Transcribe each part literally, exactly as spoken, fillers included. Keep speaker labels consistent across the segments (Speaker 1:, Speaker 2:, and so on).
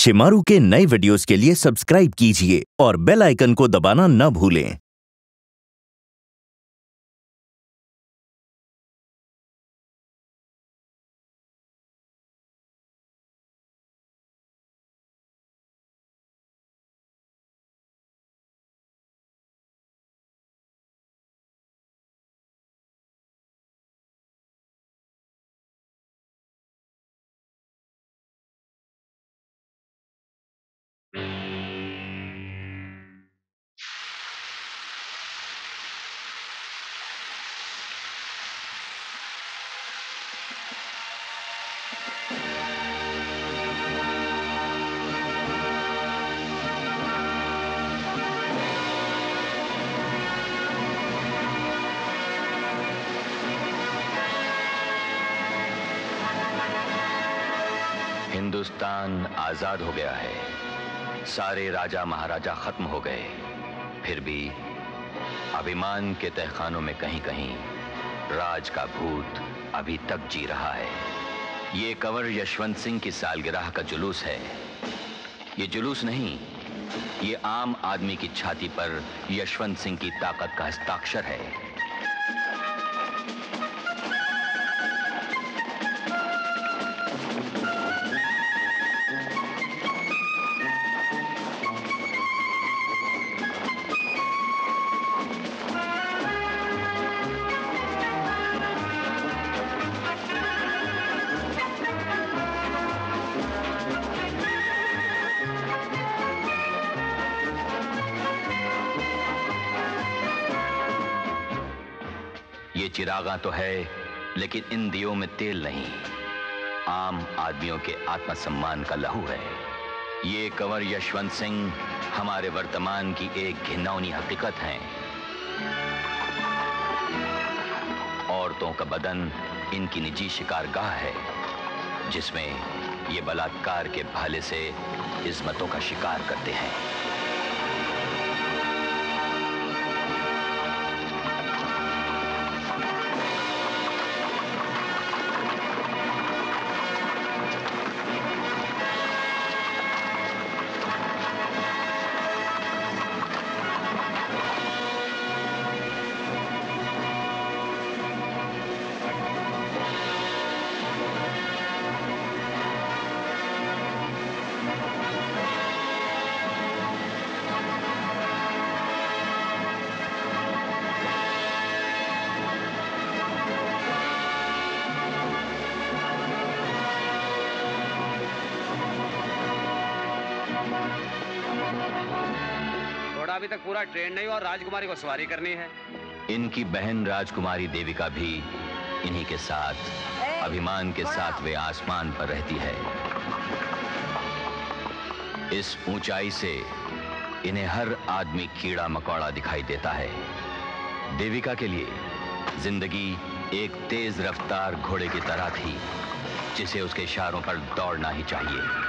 Speaker 1: शिमारू के नए वीडियोस के लिए सब्सक्राइब कीजिए और बेल आइकन को दबाना न भूलें।
Speaker 2: हिंदुस्तान आजाद हो गया है, सारे राजा महाराजा खत्म हो गए, फिर भी अभिमान के तहखानों में कहीं कहीं राज का भूत अभी तक जी रहा है। ये कंवर यशवंत सिंह की सालगिरह का जुलूस है। ये जुलूस नहीं, ये आम आदमी की छाती पर यशवंत सिंह की ताकत का हस्ताक्षर है। ये चिरागा तो है, लेकिन इन दियों में तेल नहीं, आम आदमियों के आत्मसम्मान का लहू है। ये कंवर यशवंत सिंह हमारे वर्तमान की एक घिनौनी हकीकत है। औरतों का बदन इनकी निजी शिकारगाह है, जिसमें ये बलात्कार के भाले से इज्जतों का शिकार करते हैं।
Speaker 3: अभी तक पूरा ट्रेन नहीं और राजकुमारी को सवारी करनी है।
Speaker 2: इनकी बहन राजकुमारी देविका भी इन्हीं के साथ, अभिमान के साथ वे आसमान पर रहती है। इस ऊंचाई से इन्हें हर आदमी कीड़ा मकोड़ा दिखाई देता है। देविका के लिए जिंदगी एक तेज रफ्तार घोड़े की तरह थी, जिसे उसके इशारों पर दौड़ना ही चाहिए।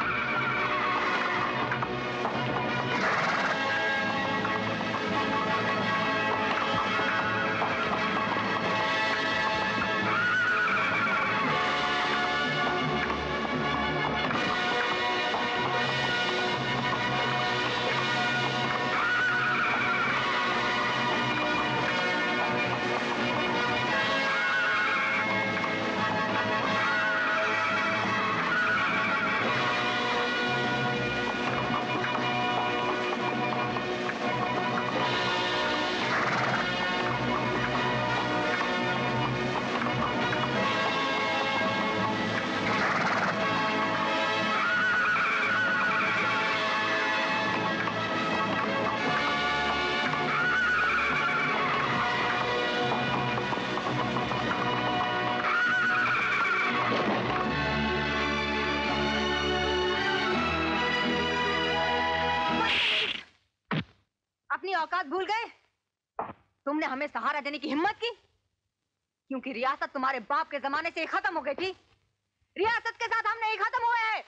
Speaker 4: अपनी औकात भूल गए? तुमने हमें सहारा देने की हिम्मत की, क्योंकि रियासत तुम्हारे बाप के जमाने से खत्म हो गई थी। रियासत के साथ हम नहीं खत्म हुए हैं।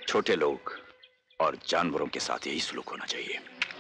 Speaker 5: छोटे लोग और जानवरों के साथ यही सलूक होना चाहिए।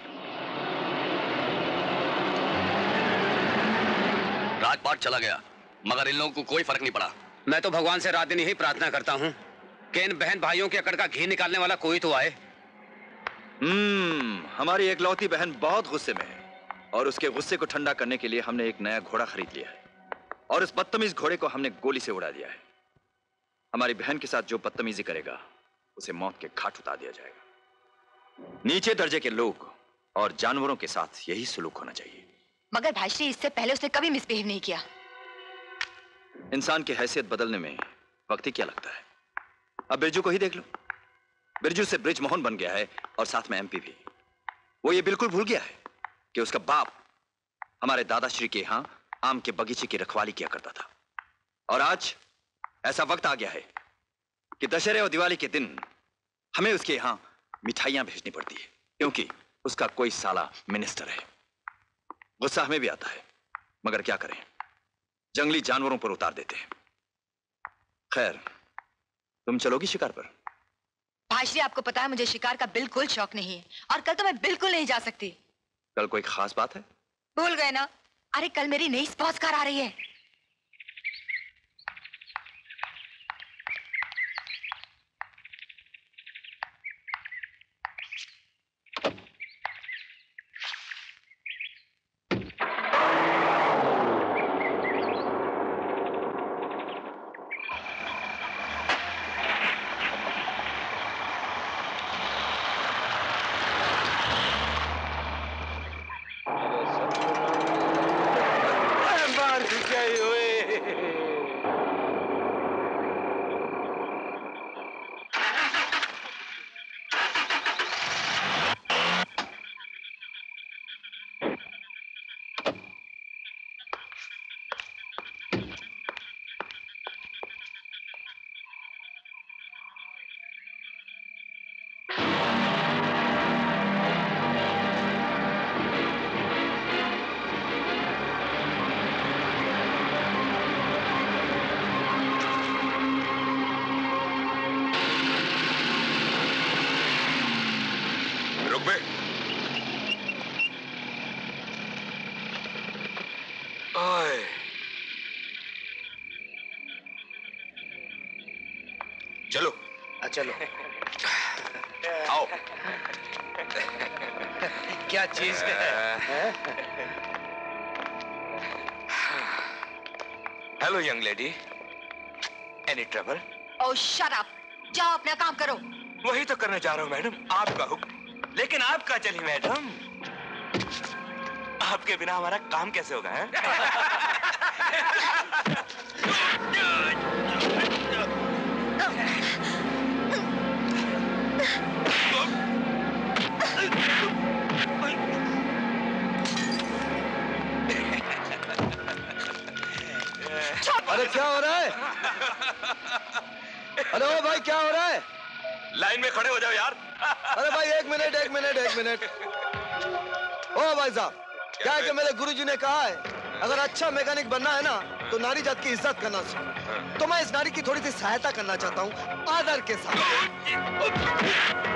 Speaker 6: राजपाट चला गया, मगर इन लोगों को कोई फर्क नहीं पड़ा।
Speaker 3: मैं तो भगवान से रात दिन यही प्रार्थना करता हूँ कि इन बहन भाइयों के अकड़ का घी निकालने वाला कोई तो आए।
Speaker 5: हम्म हमारी एकलौती बहन बहुत गुस्से में है और उसके गुस्से को ठंडा करने के लिए हमने एक नया घोड़ा खरीद लिया है और इस बदतमीज घोड़े को हमने गोली से उड़ा दिया है। हमारी बहन के साथ जो बदतमीजी करेगा उसे मौत के घाट उतार दिया जाएगा। नीचे दर्जे के लोग और जानवरों के साथ यही सलूक होना चाहिए।
Speaker 4: मगर भाईश्री, इससे पहले उसने कभी मिसबिहेव नहीं किया।
Speaker 5: इंसान की हैसियत बदलने में वक्त ही क्या लगता है। अब बिरजू को ही देख लो। बिरजू से ब्रिज मोहन बन गया है और साथ में एमपी भी। वो ये बिल्कुल भूल गया है कि उसका बाप हमारे दादाश्री के यहां आम के बगीचे की रखवाली किया करता था। और आज ऐसा वक्त आ गया है कि दशहरे और दिवाली के दिन हमें उसके यहां मिठाइयां भेजनी पड़ती है, क्योंकि उसका कोई साला मिनिस्टर है। गुस्सा हमें भी आता है, मगर क्या करें, जंगली जानवरों पर उतार देते हैं। खैर, तुम चलोगी शिकार पर?
Speaker 4: भाईश्री, आपको पता है मुझे शिकार का बिल्कुल शौक नहीं है और कल तो मैं बिल्कुल नहीं जा सकती।
Speaker 5: कल कोई खास बात है?
Speaker 4: भूल गए ना? अरे कल मेरी नई स्पोर्ट्स कार आ रही है।
Speaker 5: चलो
Speaker 7: चलो
Speaker 5: आओ।
Speaker 7: क्या चीज है?
Speaker 8: Hello young lady, any trouble?
Speaker 4: Oh shut up, जाओ अपना काम करो।
Speaker 8: वही तो करने जा रहा हूँ मैडम, आपका हुक्म। लेकिन आप कहाँ चली मैडम? आपके बिना हमारा काम कैसे होगा है?
Speaker 7: अरे क्या हो रहा है? अरे ओ भाई क्या हो रहा है?
Speaker 8: लाइन में खड़े हो जाओ यार।
Speaker 7: अरे भाई एक मिनट एक मिनट एक मिनट। ओ भाई साहब, क्या है कि मेरे गुरुजी ने कहा है अगर अच्छा मैकेनिक बनना है ना तो नारी जात की इज्जत करना चाहिए। तो मैं इस नारी की थोड़ी सी सहायता करना चाहता हूँ आदर के साथ।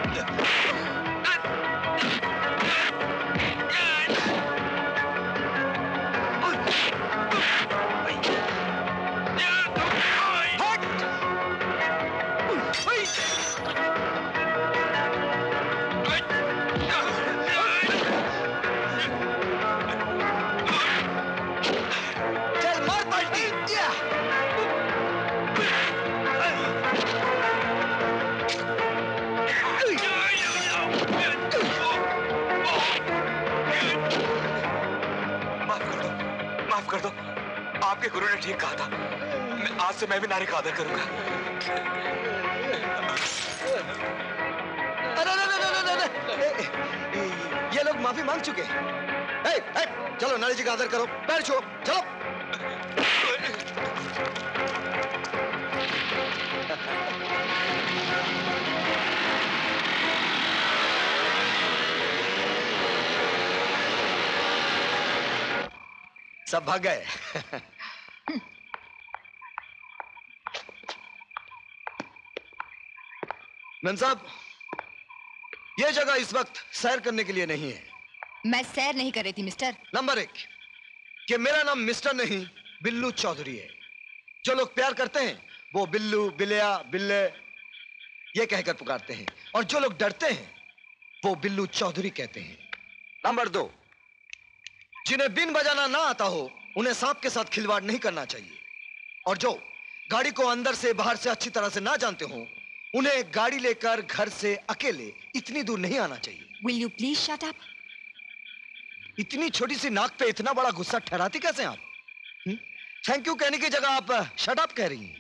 Speaker 8: कर दो, आपके गुरु ने ठीक कहा था। मैं आज से मैं भी नारी का आदर करूंगा।
Speaker 7: अरे अरे अरे अरे अरे ये लोग माफी मांग चुके हैं। ए, ए, चलो नारी जी का आदर करो, पैर छुओ, चलो। सब भाग गए। मेम साहब, यह जगह इस वक्त सैर करने के लिए नहीं है।
Speaker 4: मैं सैर नहीं कर रही थी मिस्टर।
Speaker 7: नंबर एक, कि मेरा नाम मिस्टर नहीं बिल्लू चौधरी है। जो लोग प्यार करते हैं वो बिल्लू, बिल्लिया, बिल्ले ये कहकर पुकारते हैं, और जो लोग डरते हैं वो बिल्लू चौधरी कहते हैं। नंबर दो, जिन्हें बिन बजाना ना आता हो उन्हें सांप के साथ खिलवाड़ नहीं करना चाहिए, और जो गाड़ी को अंदर से बाहर से अच्छी तरह से ना जानते हो उन्हें गाड़ी लेकर घर से अकेले इतनी दूर नहीं आना चाहिए।
Speaker 4: Will you please shut up?
Speaker 7: इतनी छोटी सी नाक पे इतना बड़ा गुस्सा ठहराती कैसे आप? थैंक यू कहने की जगह आप शट अप कह रही हैं।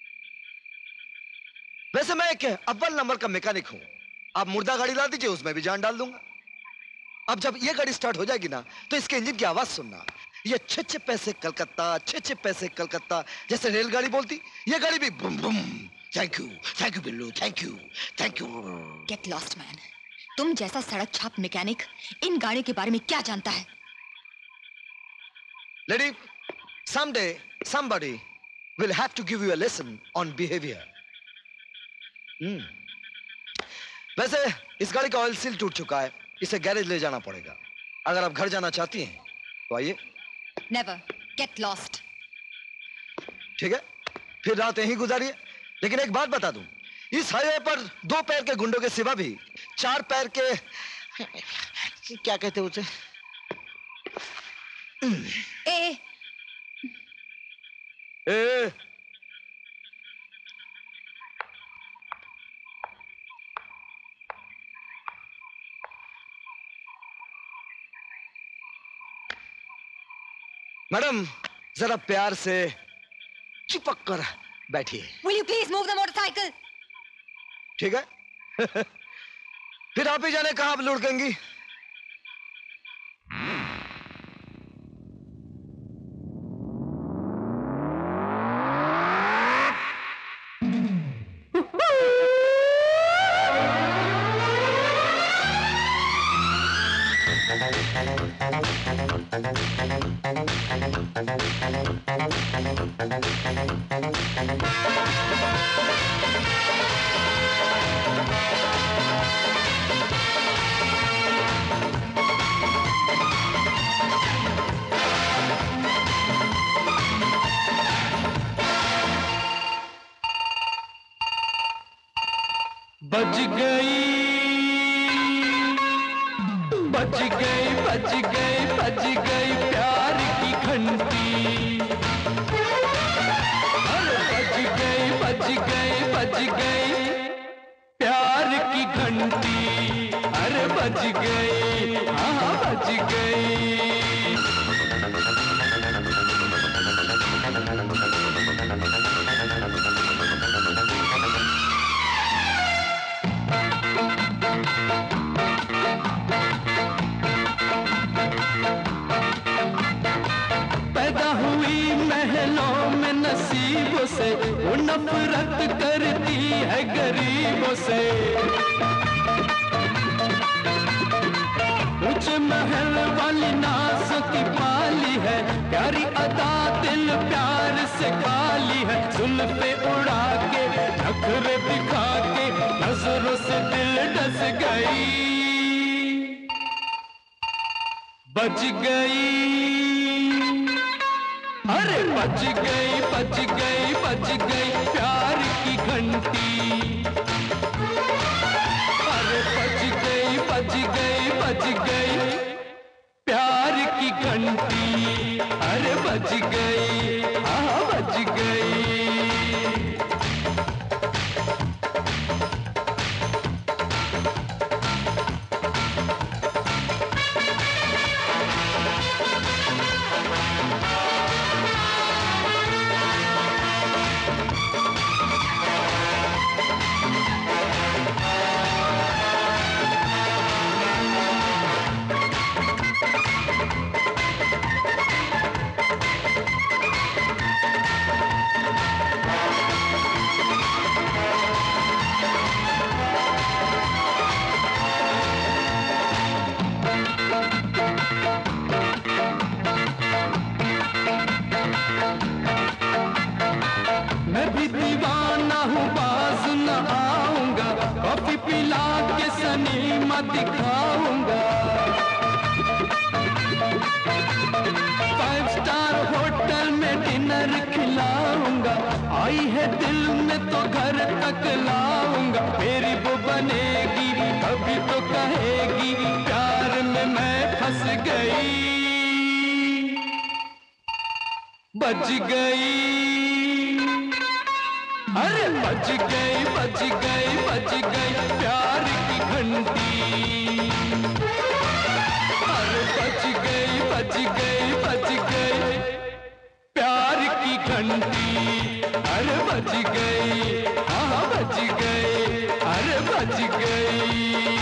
Speaker 7: वैसे मैं एक अव्वल नंबर का मैकेनिक हूं। आप मुर्दा गाड़ी ला दीजिए, उसमें भी जान डाल दूंगा। अब जब ये गाड़ी स्टार्ट हो जाएगी ना तो इसके इंजन की आवाज सुनना, ये छह छह पैसे कलकत्ता, छह छह पैसे कलकत्ता जैसे रेलगाड़ी बोलती, ये गाड़ी भी boom boom. Thank you, thank you Billu, thank you, thank you.
Speaker 4: Get lost man. तुम जैसा सड़क छाप मैकेनिक इन गाड़ियों के बारे में क्या जानता है?
Speaker 7: Lady, someday somebody will have to give you a lesson on behavior. Hmm. वैसे इस गाड़ी का ऑयल सील टूट चुका है, इसे गैरेज ले जाना पड़ेगा। अगर आप घर जाना चाहती हैं तो आइए।
Speaker 4: Never. Get lost.
Speaker 7: ठीक है, फिर रात यहीं गुजारिए। लेकिन एक बात बता दूं, इस हाईवे पर दो पैर के गुंडों के सिवा भी चार पैर के क्या कहते हैं उसे?
Speaker 4: ए,
Speaker 7: ए, मैडम जरा प्यार से चिपक कर बैठिए।
Speaker 4: will you please move the motorcycle?
Speaker 7: ठीक है। फिर आप ही जाने कहां आप लुढ़केंगी।
Speaker 9: बज गई, बज गई, बज गई, बज गई प्यार की घंटी। अरे बज गई, बज गई, बज गई प्यार की घंटी। अरे बज गई, हाँ बज गई। नसीबों से वो नफरत करती है गरीबों से। ऊंचे महल वाली नाज की पाली है, प्यारी अदा दिल प्यार से खाली है। जुल्फे उड़ा के नखरे दिखा के नजरों से दिल डस गई। बच गई, अरे बच गई, बच गई, बच गई प्यार की घंटी। अरे बच गई, बच गई, बच गई प्यार की घंटी। अरे बच गई, हाँ बच गई। पिला के सनीमा दिखाऊंगा, फाइव स्टार होटल में डिनर खिलाऊंगा, आई है दिल में तो घर तक लाऊंगा। मेरी वो बनेगी कभी तो कहेगी प्यार में मैं फंस गई, बच गई, अरे बच गई बच गई बच गई प्यार की घंटी, अरे बच गई बच गई बच गई प्यार की घंटी, अरे बच गई, हाँ बच गई, अरे बच गई।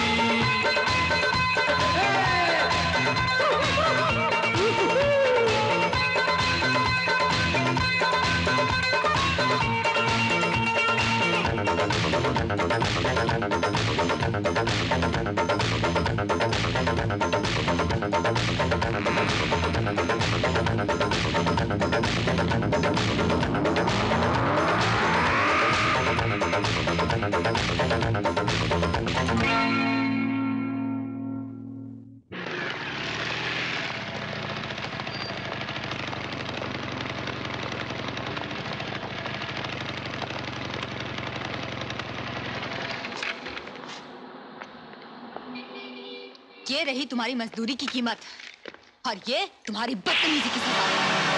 Speaker 4: ये रही तुम्हारी मजदूरी की कीमत और ये तुम्हारी बदतमीजी की सजा।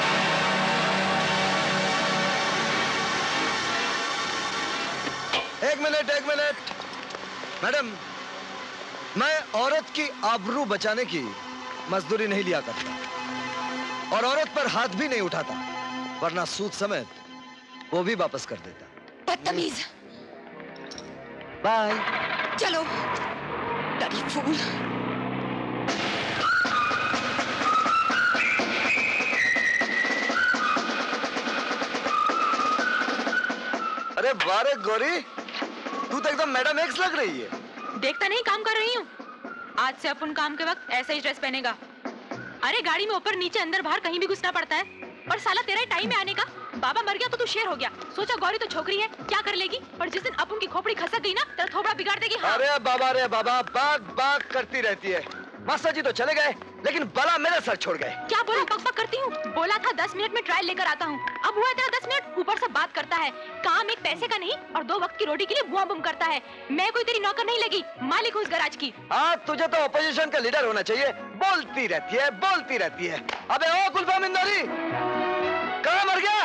Speaker 7: एक मिनट एक मिनट मैडम, मैं औरत की आबरू बचाने की मजदूरी नहीं लिया करता और औरत पर हाथ भी नहीं उठाता, वरना सूद समेत वो भी वापस कर देता।
Speaker 4: बदतमीज।
Speaker 7: बाय।
Speaker 4: चलो डरी फूल।
Speaker 7: अरे बारे गौरी, तू तो एकदम मैडम एक्स लग रही है।
Speaker 10: देखता नहीं काम कर रही हूँ। आज से अपन काम के वक्त ऐसा ही ड्रेस पहनेगा। अरे गाड़ी में ऊपर नीचे अंदर बाहर कहीं भी घुसना पड़ता है, और साला तेरा ही टाइम में आने का। बाबा मर गया तो तू शेर हो गया। सोचा गौरी तो छोकरी है, क्या कर लेगी, और जिस दिन अपन की खोपड़ी खसक गई ना तेरा थोबड़ा बिगाड़ देगी। हाँ।
Speaker 7: अरे बाबा रे बाबा, बाग बाग करती रहती है। मास्टर जी तो चले गए, लेकिन बला मेरे सर छोड़ गए।
Speaker 10: क्या बोला, बक बक करती हूँ। बोला था दस मिनट में ट्रायल लेकर आता हूँ, अब हुआ तेरा दस मिनट। ऊपर से बात करता है, काम एक पैसे का नहीं और दो वक्त की रोटी के लिए बुआ बुम करता है। मैं कोई तेरी नौकर नहीं लगी, मालिक हूँ इस गराज की।
Speaker 7: हाँ, तुझे तो अपोजिशन का लीडर होना चाहिए। बोलती रहती है बोलती रहती है। अबे ओ गुलफाम इंदौरी, कहाँ मर गया?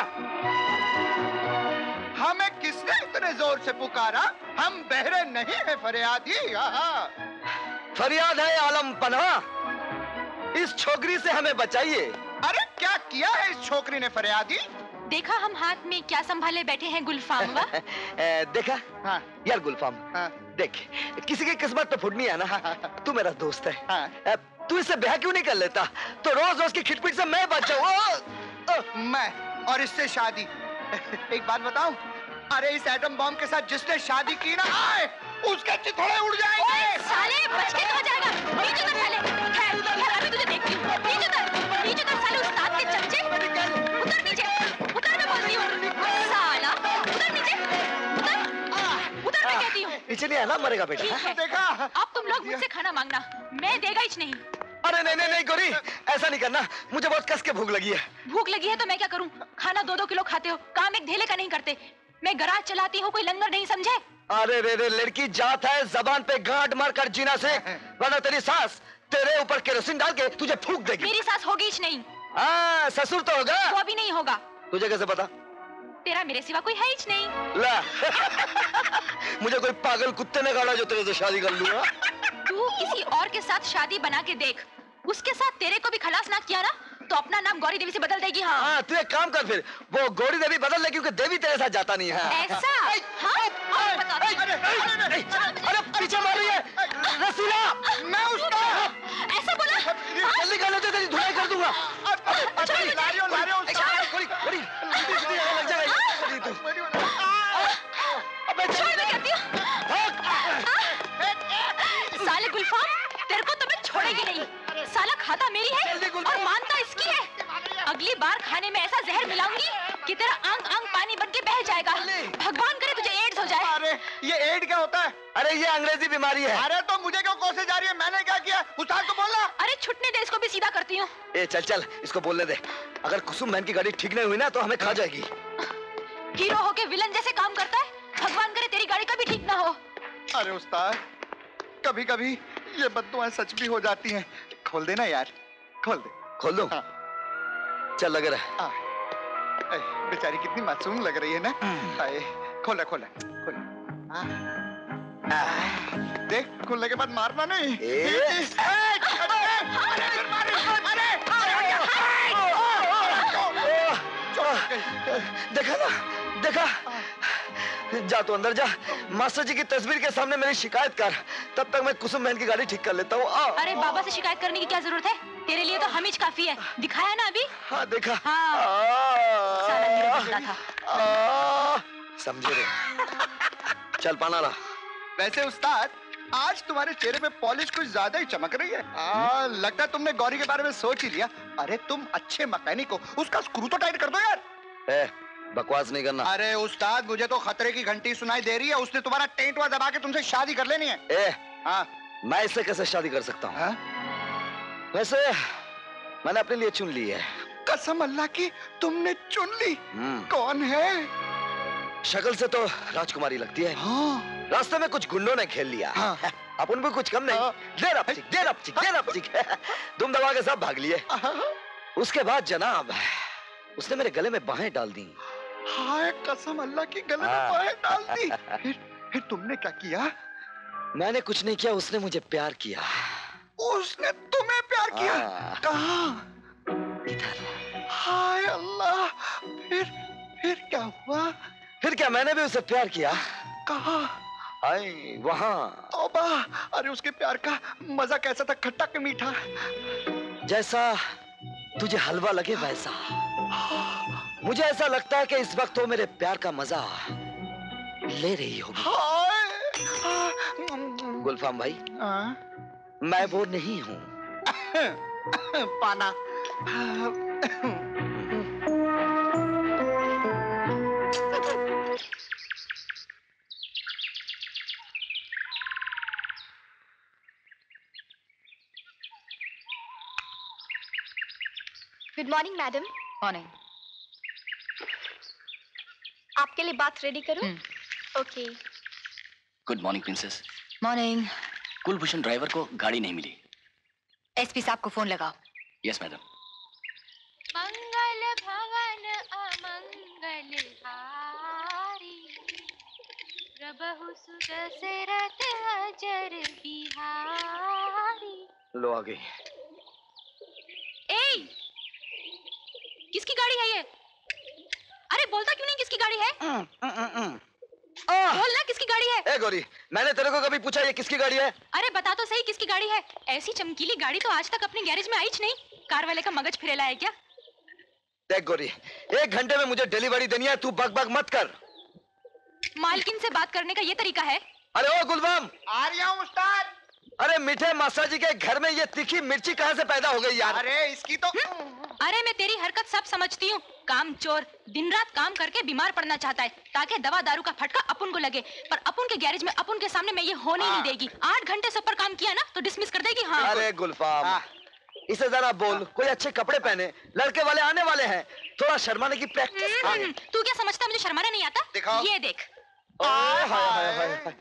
Speaker 11: हमें किसने इतने जोर से पुकारा? हम बहरे नहीं है फरियादी।
Speaker 7: फरियाद है आलम पनाह, इस छोकरी से हमें बचाइए।
Speaker 11: अरे क्या किया है इस छोकरी ने फरियादी?
Speaker 10: देखा हम हाथ में क्या संभाले बैठे हैं गुलफाम।
Speaker 7: देखा?
Speaker 11: हाँ।
Speaker 7: यार गुलफाम, हाँ। देख, किसी की किस्मत तो फुटनी है ना। हाँ। तू मेरा दोस्त है। हाँ। तू इससे ब्याह क्यों नहीं कर लेता? तो रोज रोज की खिटपिट से मैं बच जाऊँ।
Speaker 11: मैं और इससे शादी। एक बात बताऊं, अरे इस एटम बॉम्ब के साथ जिसने शादी की ना, आए, उसके चिथड़े उड़ जाएंगे।
Speaker 10: साले बच के तो जाएगा। नीचे उतर साले। खैर, खैर अभी तुझे देखती हूँ। नीचे उतर, नीचे उतर साले उस्ताद के चमचे। उतर नीचे, उतर मैं बोलती हूँ। साला उतर नीचे, उतर, उतर मैं कहती हूँ।
Speaker 7: नीचे नहीं आना, मरेगा बेटा।
Speaker 10: ठीक है,
Speaker 11: देखा?
Speaker 10: अब तुम लोग मुझसे खाना मांगना, मैं देगा ही नहीं।
Speaker 7: अरे नहीं नहीं नहीं गौरी, ऐसा नहीं करना, मुझे बहुत कस के भूख लगी है।
Speaker 10: भूख लगी है तो मैं क्या करूं? खाना दो दो किलो खाते हो, काम एक ढेले का नहीं करते। मैं गराज चलाती हूँ, कोई लंगर नहीं समझे।
Speaker 7: अरे रे रे, लड़की जात है, जबान पे गांठ मार कर जीना से, वरना तेरी सास तेरे ऊपर केरोसिन डाल के तुझे फूंक देगी।
Speaker 10: मेरी सास होगी ही नहीं।
Speaker 7: हाँ, ससुर तो होगा।
Speaker 10: वो भी नहीं होगा।
Speaker 7: तुझे कैसे पता?
Speaker 10: तेरा मेरे सिवा कोई है ही नहीं।
Speaker 7: ला मुझे कोई पागल कुत्ते ने गाड़ा जो तेरे से शादी कर लूंगा।
Speaker 10: तू किसी और के साथ शादी बना के देख, उसके साथ तेरे को भी खलास ना किया ना तो अपना नाम गौरी देवी से बदल देगी। हाँ,
Speaker 7: हाँ, तू एक काम कर, फिर वो गौरी देवी बदल ले, क्योंकि देवी तेरे साथ जाता नहीं है।
Speaker 10: ऐसा? हाँ, और बता।
Speaker 7: अरे पीछे मार रही है रसीला।
Speaker 11: मैं उसका
Speaker 10: ऐसा बोला?
Speaker 7: जल्दी कर लेते, तेरी धुलाई कर दूंगा।
Speaker 11: लारियो लारियो
Speaker 7: गोरी गोरी लग जाएगा।
Speaker 10: छोड़ मैं कहती हूँ। साले गुलफाम, तेरे को तो मैं छोड़ेगी नहीं। साला खाता मेरी है और मानता इसकी है। अगली बार खाने में ऐसा जहर मिलाऊंगी कि तेरा अंग अंग पानी बन के बह जाएगा। भगवान करे तुझे एड्स हो जाए।
Speaker 11: ये एड क्या होता है?
Speaker 7: अरे ये अंग्रेजी बीमारी है।
Speaker 11: अरे तो मुझे क्यों कोसे जा रही है? मैंने क्या किया? उस्ताद को बोलना।
Speaker 10: अरे छुटने दे, इसको भी सीधा करती हूँ।
Speaker 7: ए चल चल, इसको बोलने दे। अगर कुसुम बहन की गाड़ी ठीक नहीं हुई ना तो हमें खा जाएगी।
Speaker 10: हीरो होके विलन जैसे काम करता है, भगवान करे तेरी गाड़ी कभी ठीक ना हो।
Speaker 11: अरे उस्ताद, कभी कभी ये बद्दुआएं सच भी हो जाती हैं। खोल देना यार, खोल दे।
Speaker 7: खोल दो।
Speaker 11: हाँ।
Speaker 7: चल लग रहा है।
Speaker 11: बेचारी कितनी मासूम लग रही है ना। आए, खोला खोला खोला। देख, खुलने के बाद मारना नहीं।
Speaker 7: देखा ना, देखा। जा तो अंदर जा, मास्टर जी की तस्वीर के सामने मेरी शिकायत कर। तब तक मैं कुसुम बहन की गाड़ी ठीक कर लेता हूँ।
Speaker 10: अरे बाबा से शिकायत करने की क्या जरूरत है? तेरे लिए तो हमीज काफी है। दिखाया ना अभी?
Speaker 7: हाँ देखा।
Speaker 10: हाँ। साला हीरो बनता था।
Speaker 7: समझे रे। चल पाना ला।
Speaker 11: वैसे उस्ताद, आज तुम्हारे चेहरे पे पॉलिश कुछ ज्यादा ही चमक रही है। आ, लगता है तुमने गौरी के बारे में सोच ही लिया। अरे तुम अच्छे मैकेनिक हो, उसका स्क्रू तो टाइट कर दो यार।
Speaker 7: ए, बकवास नहीं करना।
Speaker 11: अरे उस्ताद, मुझे तो खतरे की घंटी सुनाई दे रही है। उसने तुम्हारा टेंट वहाँ दबा के तुमसे शादी कर लेनी है।
Speaker 7: ए,
Speaker 11: हाँ।
Speaker 7: मैं इससे कैसे शादी कर सकता हूँ? वैसे मैंने अपने लिए चुन ली है।
Speaker 11: कसम अल्लाह की, तुमने चुन ली? कौन है?
Speaker 7: शक्ल से तो राजकुमारी लगती है।
Speaker 11: हाँ।
Speaker 7: रास्ते में कुछ गुंडों ने खेल लिया। हाँ। अपन भी कुछ कम नहीं।
Speaker 11: हाँ।
Speaker 7: देर अब चिक, देर अब चिक, देर अब चिक। दुम दबा के सब भाग लिए। उसके बाद जनाब, उसने मेरे गले में बाहें डाल दी।
Speaker 11: हाय कसम अल्लाह की, गले में बाहें डाल दी। फिर फिर तुमने क्या किया?
Speaker 7: मैंने कुछ नहीं किया, उसने मुझे प्यार किया।
Speaker 11: उसने तुम्हें प्यार किया? कहाँ?
Speaker 7: इधर।
Speaker 11: हाय अल्लाह। फिर फिर क्या हुआ?
Speaker 7: फिर क्या, मैंने भी उसे प्यार किया।
Speaker 11: कहाँ?
Speaker 7: हाय वहाँ।
Speaker 11: तौबा। अरे उसके प्यार का मजा कैसा था? खट्टा के मीठा?
Speaker 7: जैसा तुझे हलवा लगे वैसा। मुझे ऐसा लगता है कि इस वक्त वो मेरे प्यार का मजा ले रही होगी। गुलफाम भाई, मैं वो नहीं हूँ।
Speaker 11: पाना।
Speaker 12: Good morning madam.
Speaker 10: मॉर्निंग।
Speaker 12: आपके लिए बात रेडी करूं? Okay.
Speaker 6: Good morning princess.
Speaker 10: Morning.
Speaker 6: Kulbhushan driver को गाड़ी नहीं मिली।
Speaker 10: एसपी साहब को फोन लगाओ।
Speaker 6: Yes madam.
Speaker 13: मंगल भवन अमंगल हारी, प्रभु सुत दशरथ अजर बिहारी।
Speaker 7: लो आ गई।
Speaker 10: ए, किसकी गाड़ी है ये? अरे बोलता क्यों नहीं किसकी गाड़ी है?
Speaker 7: mm, mm, mm, mm.
Speaker 10: बोल ना किसकी गाड़ी है?
Speaker 7: ए गौरी, मैंने तेरे को कभी पूछा ये किसकी गाड़ी है?
Speaker 10: अरे बता तो सही किसकी गाड़ी है? ऐसी चमकीली गाड़ी तो आज तक अपने गैरेज में आई ही नहीं। कार वाले का मगज फिरेला है क्या?
Speaker 7: देख गौरी, एक घंटे में मुझे डिलीवरी देनी है, तू बक बक मत कर।
Speaker 10: मालकिन से बात करने का ये तरीका है?
Speaker 7: अरे ओ गुलबम,
Speaker 11: आ रहा हूँ उस्ताद।
Speaker 7: अरे मीठे मास्टर जी के घर में ये तीखी मिर्ची कहाँ से पैदा हो गई यार?
Speaker 11: अरे इसकी तो
Speaker 10: अरे मैं तेरी हरकत सब समझती हूँ। काम चोर दिन रात काम करके बीमार पड़ना चाहता है ताकि दवा दारू का फटका अपुन को लगे, पर अपुन के गैरेज में अपुन के सामने मैं ये होने नहीं देगी। आठ घंटे से ऊपर काम किया ना तो डिसमिस कर देगी। हाँ।
Speaker 7: अरे गुलफाम, इसे जरा बोल, कोई अच्छे कपड़े पहने, लड़के वाले आने वाले हैं, थोड़ा शर्माने की प्रैक्टिस कर।
Speaker 10: तू क्या समझता मुझे शर्माना नहीं आता?
Speaker 11: दिखाओ।
Speaker 10: ये देख।
Speaker 7: हाय हाय हाय हाय।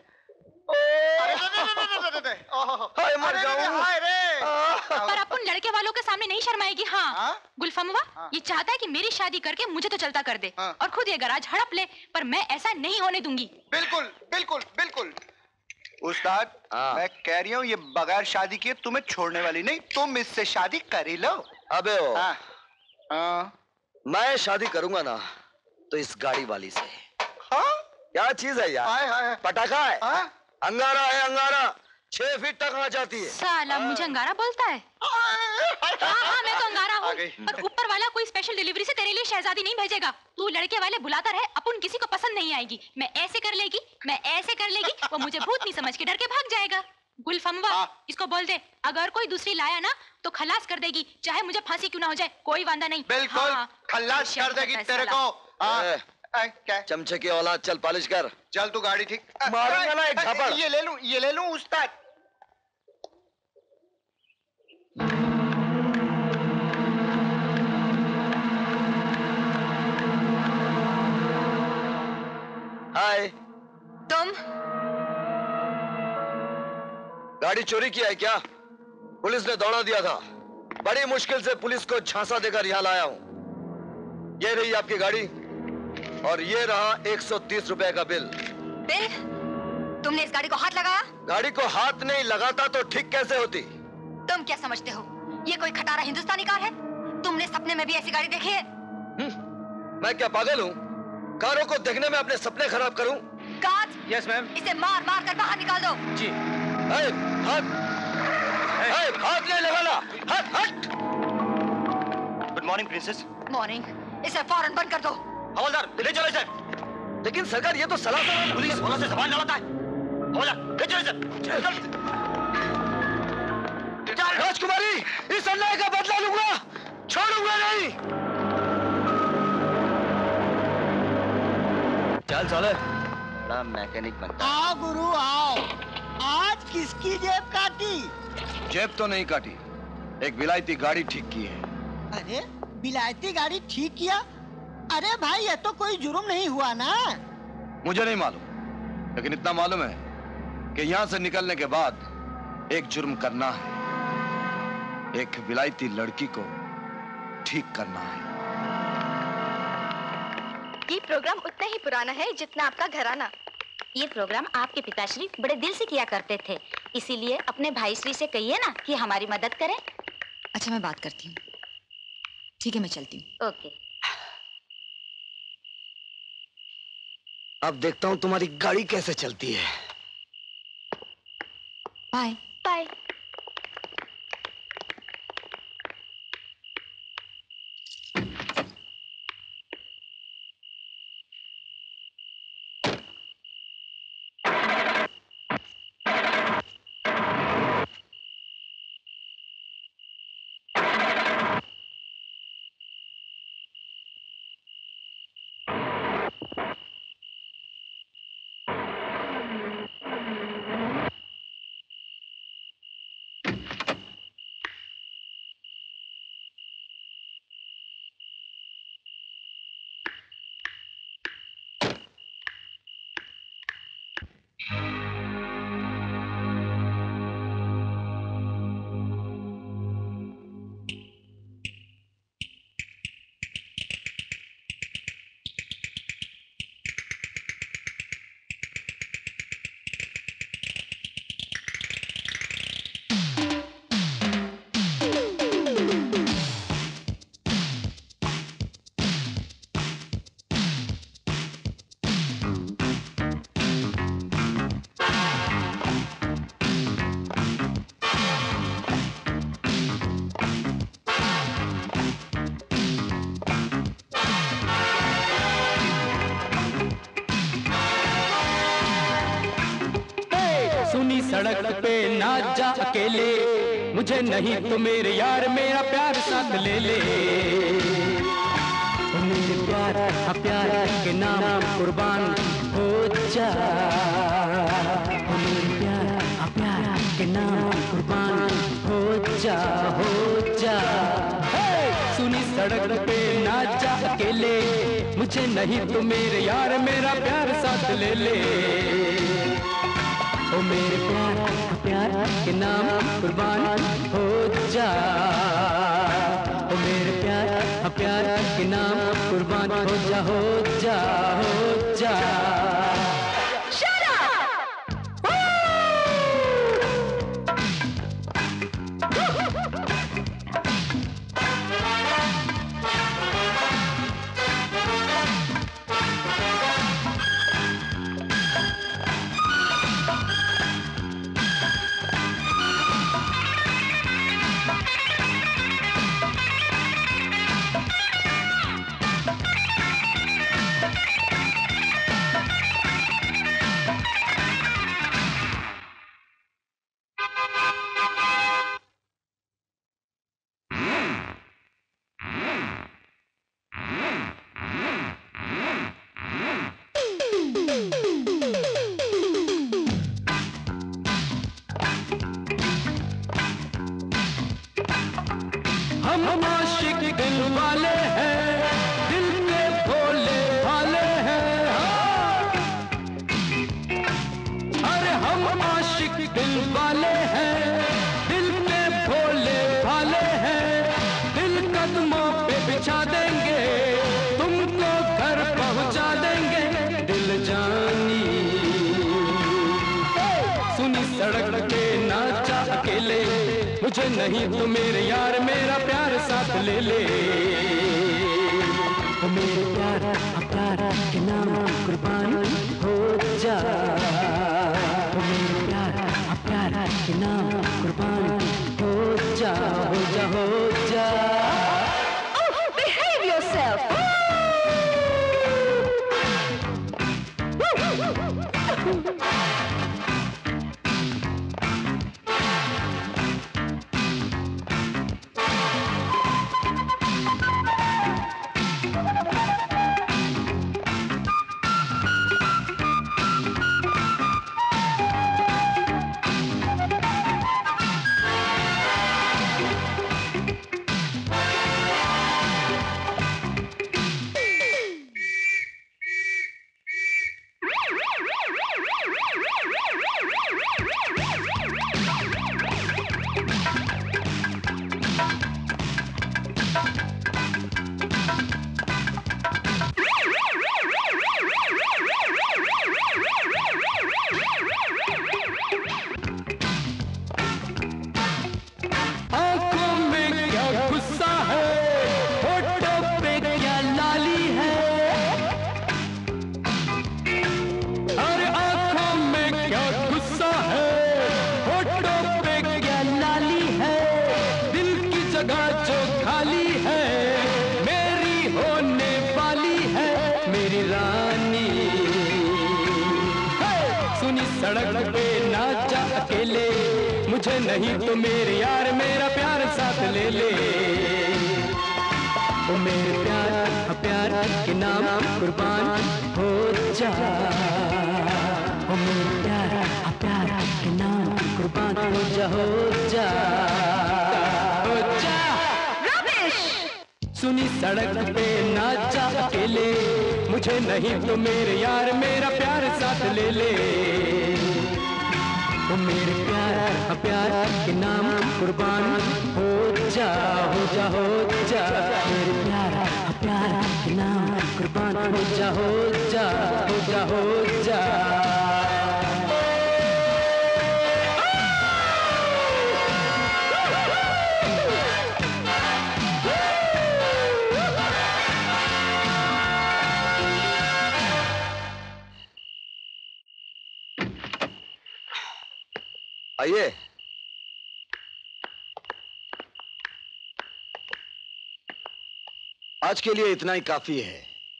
Speaker 7: हाय मर जाऊं।
Speaker 10: पर अपन लड़के वालों के सामने नहीं शर्माएगी। हाँ। गुलफामुआ ये चाहता है कि मेरी शादी करके मुझे तो चलता कर दे और खुद ये गराज हड़प ले, पर मैं ऐसा नहीं होने दूंगी।
Speaker 11: बिल्कुल बिल्कुल बिल्कुल। उस्ताद, मैं कह रही हूँ ये बगैर शादी किए तुम्हें छोड़ने वाली नहीं। तुम इससे शादी कर ही लो।
Speaker 7: अबे ओ,
Speaker 11: हाँ। हाँ।
Speaker 7: मैं शादी करूंगा ना तो इस गाड़ी वाली से।
Speaker 11: हाँ?
Speaker 7: क्या चीज है यार?
Speaker 11: हाय हाय।
Speaker 7: पटाखा है?
Speaker 11: हाँ?
Speaker 7: अंगारा है, अंगारा छह फीट तक आ जाती है।
Speaker 10: साला मुझे अंगारा बोलता है। हाँ हाँ मैं तो अंगारा हूँ, पर ऊपर वाला कोई स्पेशल डिलीवरी से तेरे लिए शहजादी नहीं भेजेगा। तू लड़के वाले बुलाता रहे, अपन किसी को पसंद नहीं आएगी। मैं ऐसे कर लेगी, मैं ऐसे कर लेगी, वो मुझे भूत नहीं समझ के डर के भाग जाएगा। गुलफमवा, इसको बोल दे अगर कोई दूसरी लाया ना तो खलास कर देगी, चाहे मुझे फांसी क्यों ना हो जाए, कोई वांदा नहीं।
Speaker 11: बिल्कुल खलास कर देगी तेरे को। क्या?
Speaker 7: चमचे की औलाद, चल पॉलिश कर।
Speaker 11: चल तू गाड़ी ठीक।
Speaker 7: मारूंगा ना एक झापड़।
Speaker 11: ये ले लूं, ये ले लूं उस्ताद।
Speaker 7: हाय।
Speaker 4: तुम
Speaker 7: गाड़ी चोरी किया है क्या? पुलिस ने दौड़ा दिया था। बड़ी मुश्किल से पुलिस को झांसा देकर यहाँ लाया हूँ। ये रही आपकी गाड़ी और ये रहा एक सौ तीस रुपए का बिल।
Speaker 4: बिल? तुमने इस गाड़ी को हाथ लगाया?
Speaker 7: गाड़ी को हाथ नहीं लगाता तो ठीक कैसे होती?
Speaker 4: तुम क्या समझते हो ये कोई खटारा हिंदुस्तानी कार है? तुमने सपने में भी ऐसी गाड़ी देखी है?
Speaker 7: मैं क्या पागल हूँ? कारों को देखने में अपने सपने खराब करूँ?
Speaker 4: काज?
Speaker 3: Yes ma'am.
Speaker 4: इसे मार मार कर बाहर निकाल दो।
Speaker 3: जी।
Speaker 7: हाथ हाथ नहीं लगाना। हट हट।
Speaker 14: Good morning princess.
Speaker 4: मॉर्निंग। इसे फौरन बंद कर दो।
Speaker 14: हवलदार ले चलो इसे।
Speaker 7: लेकिन सरकार ये तो सलाह से
Speaker 14: पुलिस वालों से जबान लड़ाता है। हवलदार ले चलो इसे।
Speaker 7: राजकुमारी, इस अन्याय का बदला लूंगा, छोड़ूंगा नहीं।
Speaker 5: चल चले।
Speaker 14: बड़ा मैकेनिक बनता।
Speaker 15: आओ गुरु आओ। आज किसकी जेब काटी?
Speaker 7: जेब तो नहीं काटी, एक विलायती गाड़ी ठीक की है।
Speaker 15: अरे विलायती गाड़ी ठीक किया? अरे भाई ये तो कोई जुर्म नहीं हुआ ना।
Speaker 7: मुझे नहीं मालूम, लेकिन इतना मालूम है कि यहाँ से निकलने के बाद एक जुर्म करना है, एक विलायती लड़की को ठीक करना है।
Speaker 12: ये प्रोग्राम उतना ही पुराना है जितना आपका घराना।
Speaker 16: ये प्रोग्राम आपके पिताश्री बड़े दिल से किया करते थे, इसीलिए अपने भाई श्री से कहिए ना कि हमारी मदद करें।
Speaker 4: अच्छा मैं बात करती हूँ। ठीक है मैं चलती हूँ।
Speaker 16: ओके।
Speaker 7: अब देखता हूँ तुम्हारी गाड़ी कैसे चलती है।
Speaker 4: Bye
Speaker 12: bye.
Speaker 9: सड़क पे ना जा अकेले, मुझे नहीं तो मेरे यार मेरा प्यार साथ ले ले। मेरे प्यार हाँ प्यार के नाम कुर्बान हो जा। मेरे प्यार हाँ प्यार के नाम कुर्बान हो जा हो जा। सुनी सड़क पे ना जा अकेले, मुझे नहीं तो मेरे यार मेरा प्यार साथ ले ले। ओ मेरे प्यार प्यार के नाम कुर्बान हो जा। ओ मेरे प्यार प्यार के नाम कुर्बान हो जा हो जा हो जा। हम आशिक दिल वाले हैं, दिल के भोले भाले हैं। अरे हम आशिक दिल वाले हैं, दिल के भोले भाले हैं। दिल कदमों पे बिछा देंगे, तुमको घर पहुंचा देंगे। दिल जानी सुनी सड़क पे नाचा अकेले, मुझे नहीं तो मेरे यार मेरा प्यार साथ ले ले। ओ मेरे प्यार प्यार के नाम कुर्बान हो जा। ओ मेरे प्यार प्यार के नाम कुर्बान हो जा, हो जा, हो जा।
Speaker 4: Oh, behave yourself.
Speaker 9: मुझे नहीं तो मेरे यार मेरा प्यार साथ ले ले। ओ मेरे प्यार प्यार के नाम कुर्बान हो जा। ओ मेरे प्यार प्यार के नाम कुर्बान हो जा, हो जा, हो जा।
Speaker 4: रमेश
Speaker 9: सुनी सड़क पे नाचा अकेले, मुझे नहीं तो मेरे यार मेरा प्यार साथ ले ले। ओ मेरे प्यार प्यार के नाम कुर्बान हो जा, हो जा, हो जा। मेरे प्यार प्यार के नाम कुर्बान हो जा, हो जा, हो जा, हो जा।
Speaker 7: आइए। आज के लिए इतना ही काफी है।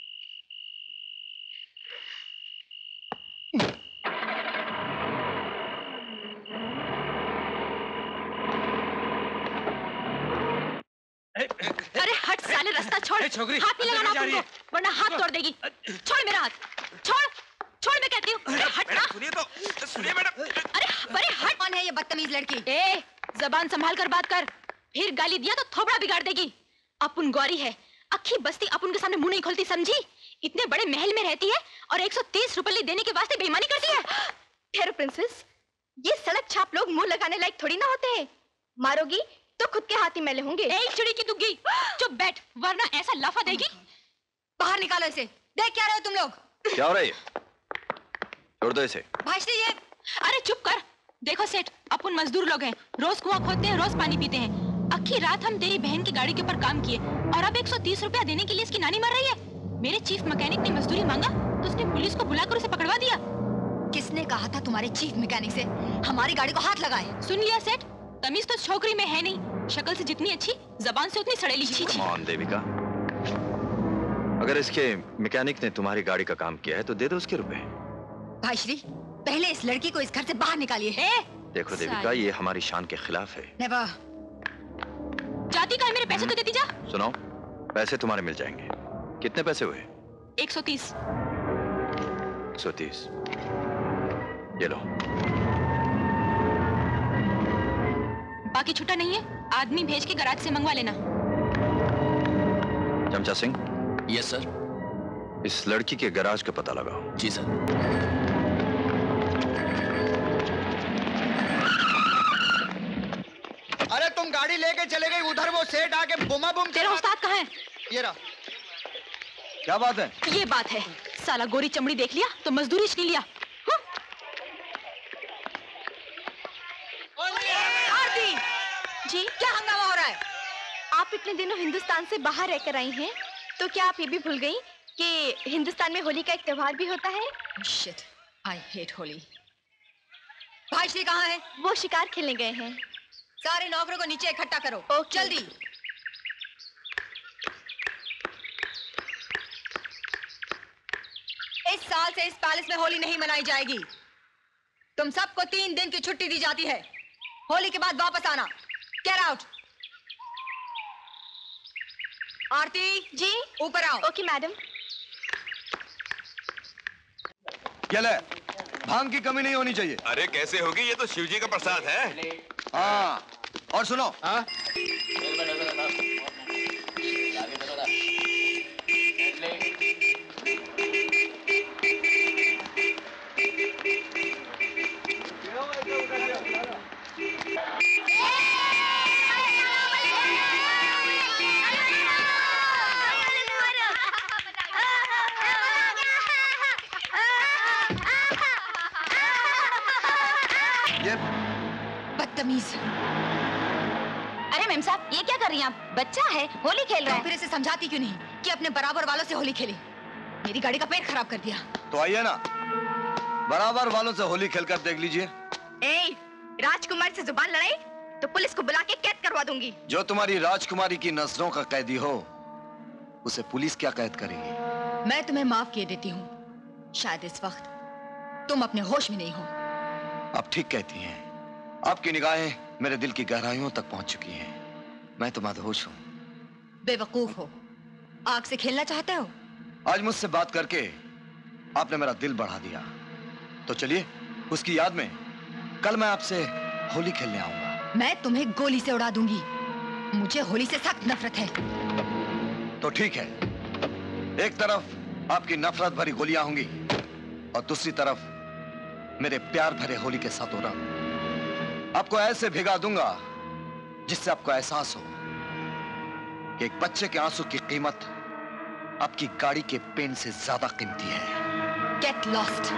Speaker 10: अरे हट साले, रास्ता छोड़। हाथ नहीं लगाना तुमको, वरना हाथ तोड़ देगी। छोड़ मेरा हाथ, छोड़ छोड़, मैं कहती हूँ। अरे हट ना।
Speaker 8: सुनिए तो, सुनिए मैडम।
Speaker 10: अरे अरे हट।
Speaker 4: कौन है ये बदतमीज लड़की?
Speaker 10: ए, जबान संभाल कर बात कर, फिर गाली दिया तो थोबड़ा बिगाड़ देगी। अपुन गौरी है, अक्खी बस्ती अपुन के सामने मुंह नहीं खोलती, समझी? इतने बड़े महल में रहती है और एक सौ तीस रुपए देने के वास्ते बेईमानी करती है।
Speaker 12: ठहरो प्रिंसेस, ये सड़क छाप लोग मुंह लगाने लायक थोड़ी ना होते हैं। मारोगी तो खुद के हाथ ही मैले होंगे।
Speaker 10: एक चिड़ी की दुग्गी, चुप बैठ वरना ऐसा लाफा देगी।
Speaker 4: बाहर निकालो इसे। देख क्या रहे हो तुम लोग?
Speaker 5: क्या हो रहा है? छोड़ दो इसे।
Speaker 4: भाषी ये।
Speaker 10: अरे चुप कर। देखो सेठ, अपन मजदूर लोग हैं, रोज कुआं खोदते हैं, रोज पानी पीते हैं। अक्खी रात हम तेरी बहन की गाड़ी के ऊपर काम किए और अब एक सौ तीस रुपया देने के लिए इसकी नानी मर रही है। मेरे चीफ मैकेनिक ने मजदूरी मांगा तो उसने पुलिस को बुलाकर उसे पकड़वा दिया।
Speaker 4: किसने कहा था तुम्हारे चीफ मैकेनिक से हमारी गाड़ी को हाथ लगाए?
Speaker 10: सुन लिया सेठ, तमीज तो छोकरी में है नहीं। शक्ल से जितनी अच्छी, जबान से उतनी सड़ेली। छी छी।
Speaker 5: कौन देविका, अगर इसके मैकेनिक ने तुम्हारी गाड़ी का काम किया है तो दे दो उसके रुपए।
Speaker 4: भाईश्री, पहले इस लड़की को इस घर से बाहर निकालिए।
Speaker 5: देखो देविका, ये हमारी शान के खिलाफ है।
Speaker 4: नेवर।
Speaker 10: जाती का है, मेरे पैसे तो देती जा।
Speaker 5: सुनो, पैसे तुम्हारे मिल जाएंगे। कितने पैसे हुए?
Speaker 10: एक सौ तीस।
Speaker 5: एक सौ तीस, ये लो।
Speaker 10: बाकी छुट्टा नहीं है, आदमी भेज के गराज से मंगवा लेना।
Speaker 5: चमचा सिंह।
Speaker 6: Yes sir.
Speaker 5: इस लड़की के गैराज का पता लगाओ।
Speaker 6: जी सर।
Speaker 11: अरे तुम गाड़ी लेके चले गई, उधर वो सेठ आके बुमा बुम।
Speaker 10: तेरा उस्ताद कहाँ है?
Speaker 11: ये रहा। क्या बात है?
Speaker 10: ये बात है, साला गोरी चमड़ी देख लिया तो मजदूरी नहीं लिया।
Speaker 12: आरती जी, क्या हंगामा हो रहा है? आप इतने दिनों हिंदुस्तान से बाहर रहकर आई हैं, तो क्या आप ये भी भूल गई कि हिंदुस्तान में होली का एक त्योहार भी होता है?
Speaker 4: Shit, I hate Holi. भाई श्री कहाँ है?
Speaker 12: वो शिकार खेलने गए हैं।
Speaker 4: सारे नौकरों को नीचे इकट्ठा करो।
Speaker 12: ओके।
Speaker 4: जल्दी। इस साल से इस पैलेस में होली नहीं मनाई जाएगी। तुम सबको तीन दिन की छुट्टी दी जाती है। होली के बाद वापस आना। Get out. आरती
Speaker 12: जी,
Speaker 4: ऊपर आओ।
Speaker 12: Okay madam.
Speaker 7: ये ले, भांग की कमी नहीं होनी चाहिए।
Speaker 8: अरे कैसे होगी, ये तो शिव जी का प्रसाद है।
Speaker 7: हाँ, और सुनो। हाँ?
Speaker 4: बदतमीज।
Speaker 16: अरे मैम साहब, ये क्या कर रही हैं आप? बच्चा है, होली खेल रहा है।
Speaker 4: फिर इसे समझाती क्यों नहीं कि अपने बराबर वालों से होली खेले? मेरी गाड़ी का पेट खराब कर दिया।
Speaker 7: तो आइए ना, बराबर वालों से होली खेलकर देख लीजिए।
Speaker 12: ए, राजकुमार से जुबान लड़ाई तो पुलिस को बुला के कैद करवा दूंगी।
Speaker 7: जो तुम्हारी राजकुमारी की नजरों का कैदी हो, उसे पुलिस क्या कैद करेगी?
Speaker 4: मैं तुम्हें माफ किए देती हूँ। शायद इस वक्त तुम अपने होश में नहीं हो।
Speaker 7: आप ठीक कहती हैं। आपकी निगाहें मेरे दिल की गहराइयों तक पहुंच चुकी हैं। मैं तो मदहोश हूँ।
Speaker 4: बेवकूफ हो। आग से खेलना चाहते हो?
Speaker 7: आज मुझसे बात करके आपने मेरा दिल बढ़ा दिया। तो चलिए, उसकी याद में कल मैं आपसे होली खेलने आऊंगा।
Speaker 4: मैं तुम्हें गोली से उड़ा दूंगी। मुझे होली से सख्त नफरत है।
Speaker 7: तो ठीक है, एक तरफ आपकी नफरत भरी गोलियां होंगी और दूसरी तरफ मेरे प्यार भरे होली के साथ रंग। आपको ऐसे भिगा दूंगा जिससे आपको एहसास हो कि एक बच्चे के आंसू की कीमत आपकी गाड़ी के पेन से ज्यादा कीमती है।
Speaker 4: Get lost.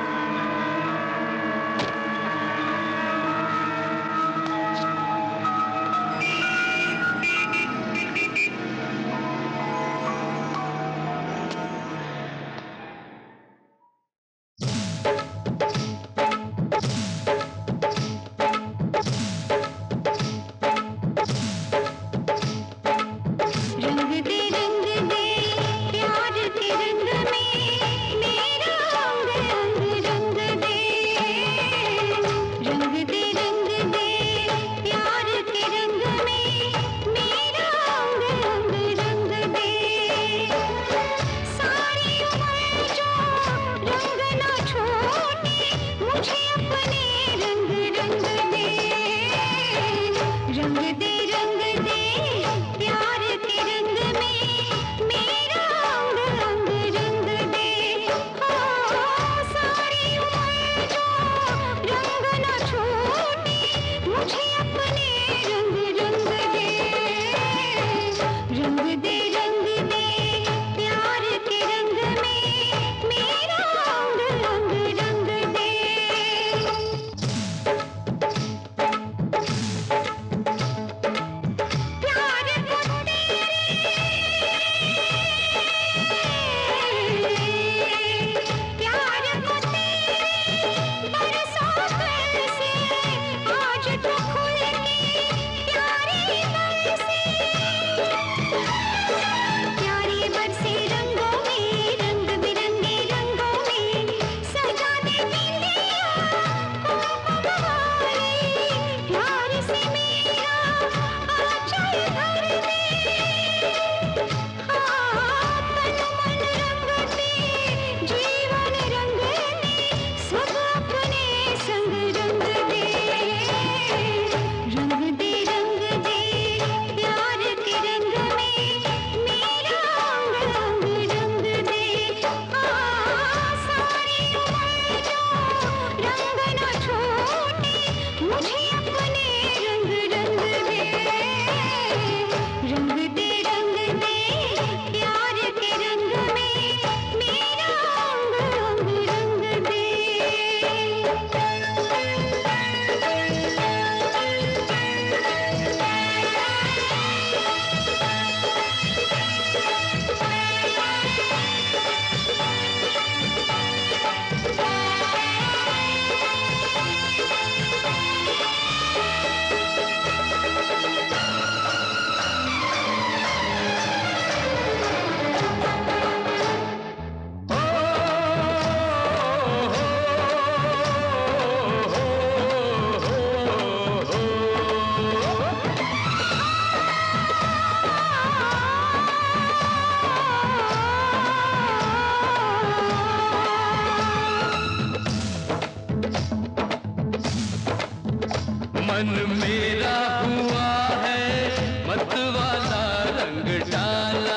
Speaker 9: मन मेरा हुआ है मत वाला रंग डाला।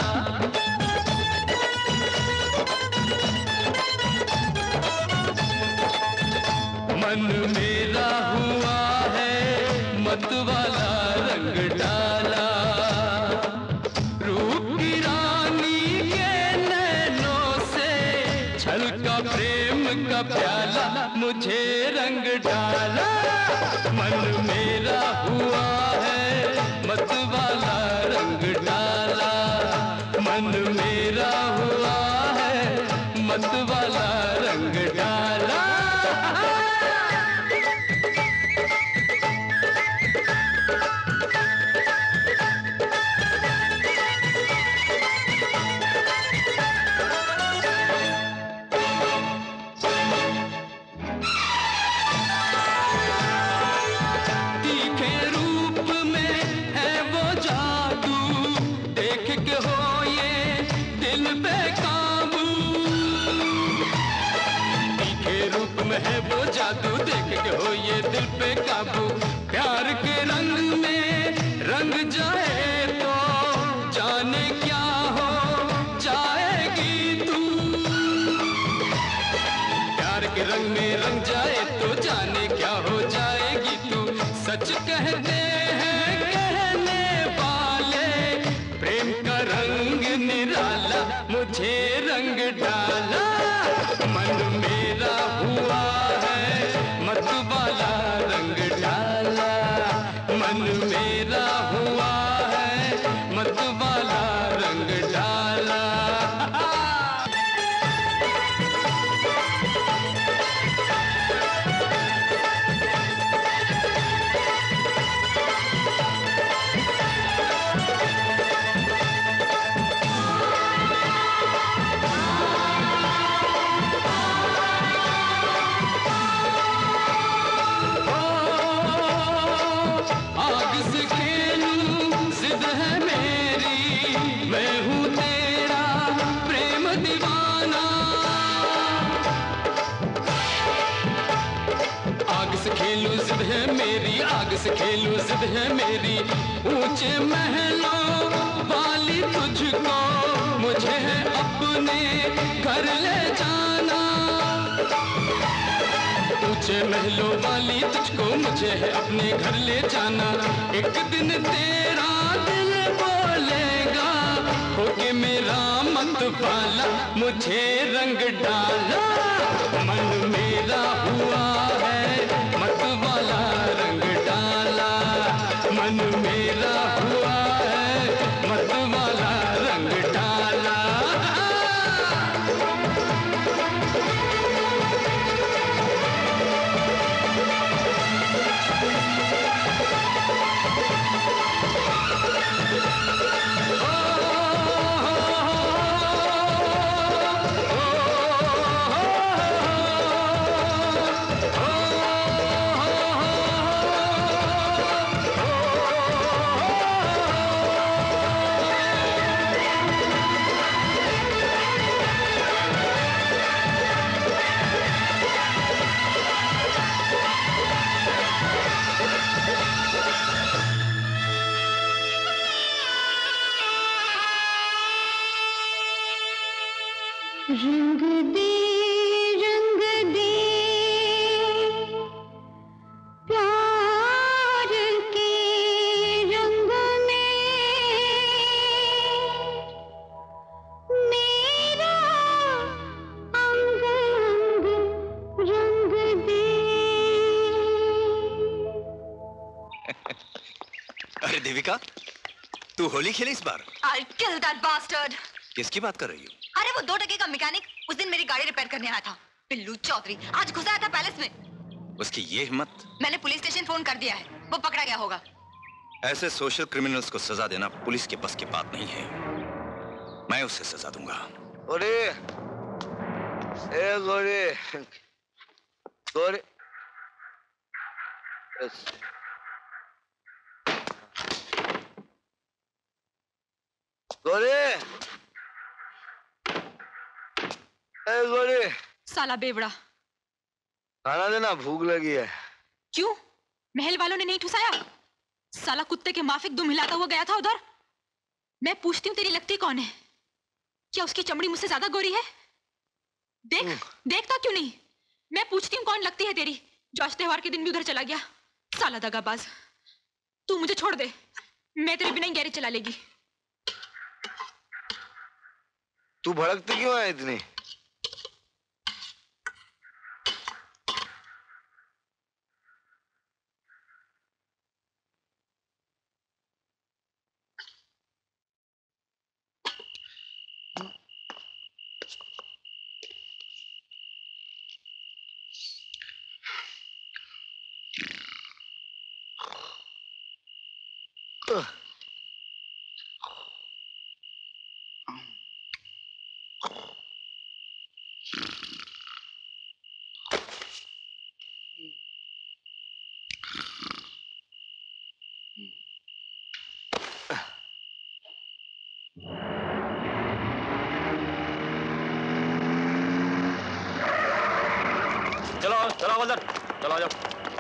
Speaker 9: मन मेरा हुआ है मत वाला रंग डाला। रूप की रानी के नैनों से छलका प्रेम का प्याला, मुझे रंग डाला। मन मेरा हुआ है मत वाला रंग डाला। मन मेरा हुआ है मत वाला रंग डाला। है वो जादू देख के हो ये दिल पे काबू। प्यार के रंग में रंग जाए तो जाने क्या हो जाएगी तू। प्यार के रंग में रंग जाए तो जाने क्या हो जाएगी तू। सच कहते हैं कहने वाले प्रेम का रंग निराला, मुझे रंग डाला। मन मेरा हुआ है मत वाला रंग डाला। मन मेरा हुआ है मत वाला रंग डाला। खेलूं जिद है मेरी, आग से खेलूं जिद है मेरी। ऊंचे महलों वाली तुझको मुझे है अपने घर ले जाना। ऊंचे महलों वाली तुझको मुझे है अपने घर ले जाना। एक दिन तेरा दिल बोलेगा होके मेरा मत वाला, मुझे रंग डाला। मन मेरा हुआ है मत वाला रंग डाला। मन मेरा हुआ है मत वाला रंग डाला। रंग दे रंग दे प्यार के रंग में मेरा अंग अंग रंग दे।
Speaker 5: अरे देविका, तू होली खेली इस बार?
Speaker 4: I'll kill that bastard.
Speaker 5: किसकी बात कर रही हो?
Speaker 4: अरे वो दो टके का मैकेनिक उस दिन मेरी गाड़ी रिपेयर करने आया था, पिल्लू चौधरी। आज घुसा आया था पैलेस में।
Speaker 5: उसकी ये हिम्मत!
Speaker 4: मैंने पुलिस स्टेशन फोन कर दिया है, वो पकड़ा गया होगा।
Speaker 5: ऐसे सोशल क्रिमिनल्स को सजा देना पुलिस के बस की बात नहीं है। मैं उसे सजा दूंगा।
Speaker 7: गोरी, ए गोरी, गोरी, गोरी, ए गोरी,
Speaker 10: साला बेवड़ा,
Speaker 7: खाना देना, भूख लगी है।
Speaker 10: क्यों? महल वालों ने नहीं ठुसाया? साला कुत्ते के माफिक दुम हिलाता हुआ गया था उधर। मैं पूछती हूँ तेरी लगती कौन है? क्या उसकी चमड़ी मुझसे ज्यादा गोरी है? देख देखता क्यों नहीं? मैं पूछती हूँ कौन लगती है तेरी, जो आज त्योहार के दिन भी उधर चला गया। साला दगाबाज, तू मुझे छोड़ दे, मैं तेरे बिना ही गैरेज चला लेगी।
Speaker 7: तू भड़कती क्यों है इतनी?
Speaker 5: चलो चलो हवलदार, चलो आ जाओ।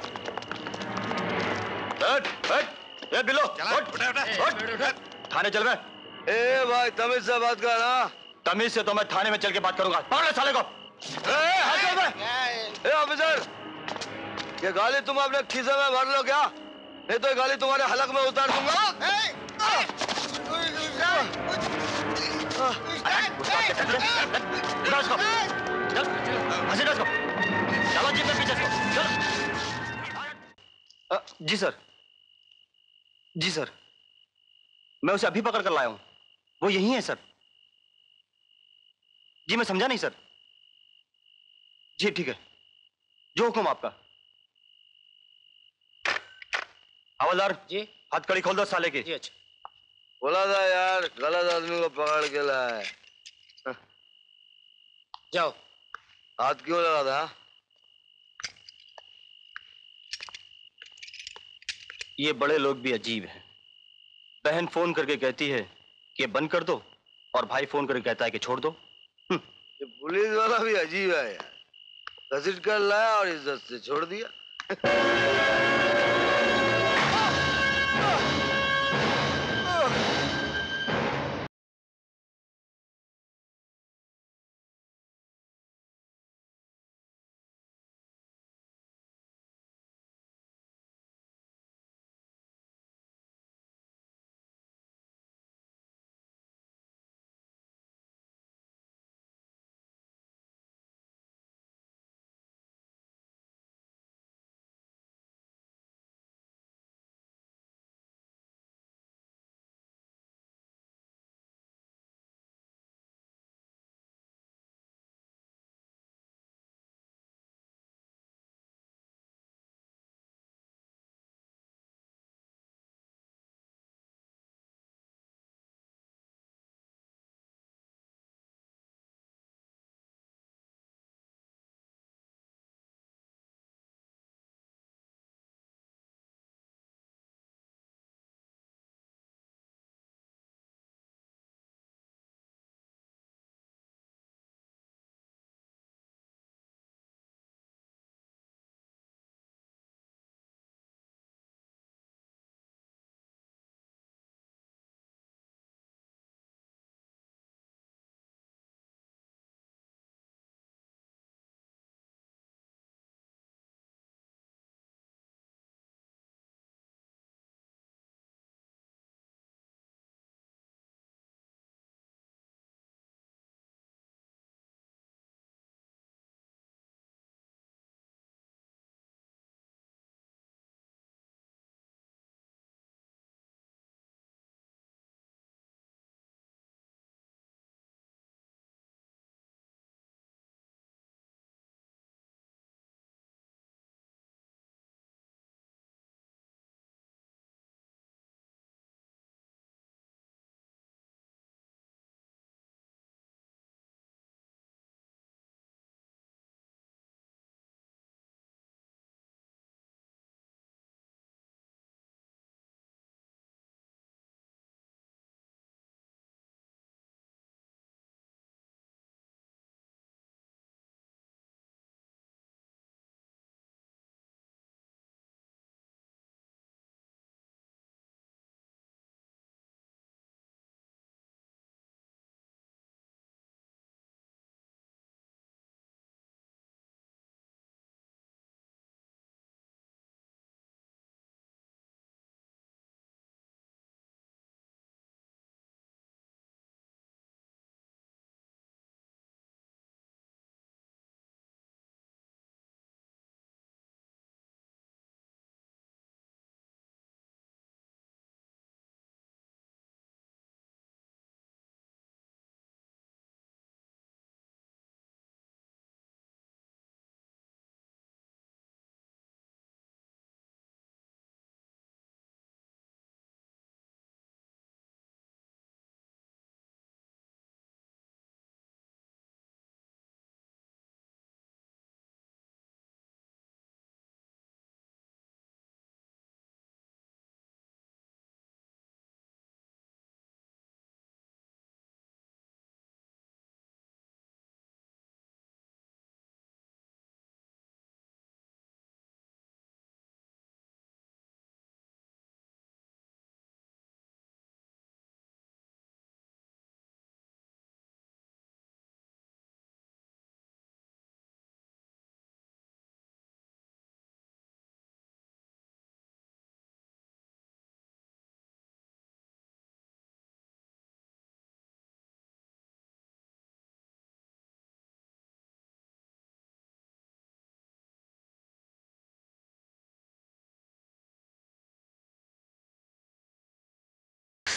Speaker 5: बैठ बैठ, ये बिल्लो उठ उठ, थाने चल रहे।
Speaker 7: ए भाई तमीज से बात कर ना।
Speaker 5: तमीज से तो मैं थाने में चल के बात करूंगा। पकड़ ले साले को। ए हाथ में।
Speaker 7: ए ऑफिसर, ये गाली तुम अपने खीसे में भर लो क्या? नहीं तो ये गाली तुम्हारे हलक में उतार दूंगा।
Speaker 5: उठा उसको, चल घसीट उसको, चलो जीप में पीछे इसको, चलो। अ, जी सर, जी सर, मैं उसे अभी पकड़ कर लाया हूं, वो यही है सर। जी मैं समझा नहीं सर। जी ठीक है, जो हुक्म आपका। हवलदार जी, हथकड़ी खोल दो साले की। जी अच्छा।
Speaker 7: बोला था यार, गलत आदमी को पकड़ के लाया है।
Speaker 3: जाओ।
Speaker 7: हाथ क्यों लगा था?
Speaker 5: ये बड़े लोग भी अजीब हैं। बहन फोन करके कहती है कि बंद कर दो, और भाई फोन करके कहता है कि छोड़ दो।
Speaker 7: ये पुलिस वाला भी अजीब है यार, घसीट कर लाया और इज्जत से छोड़ दिया।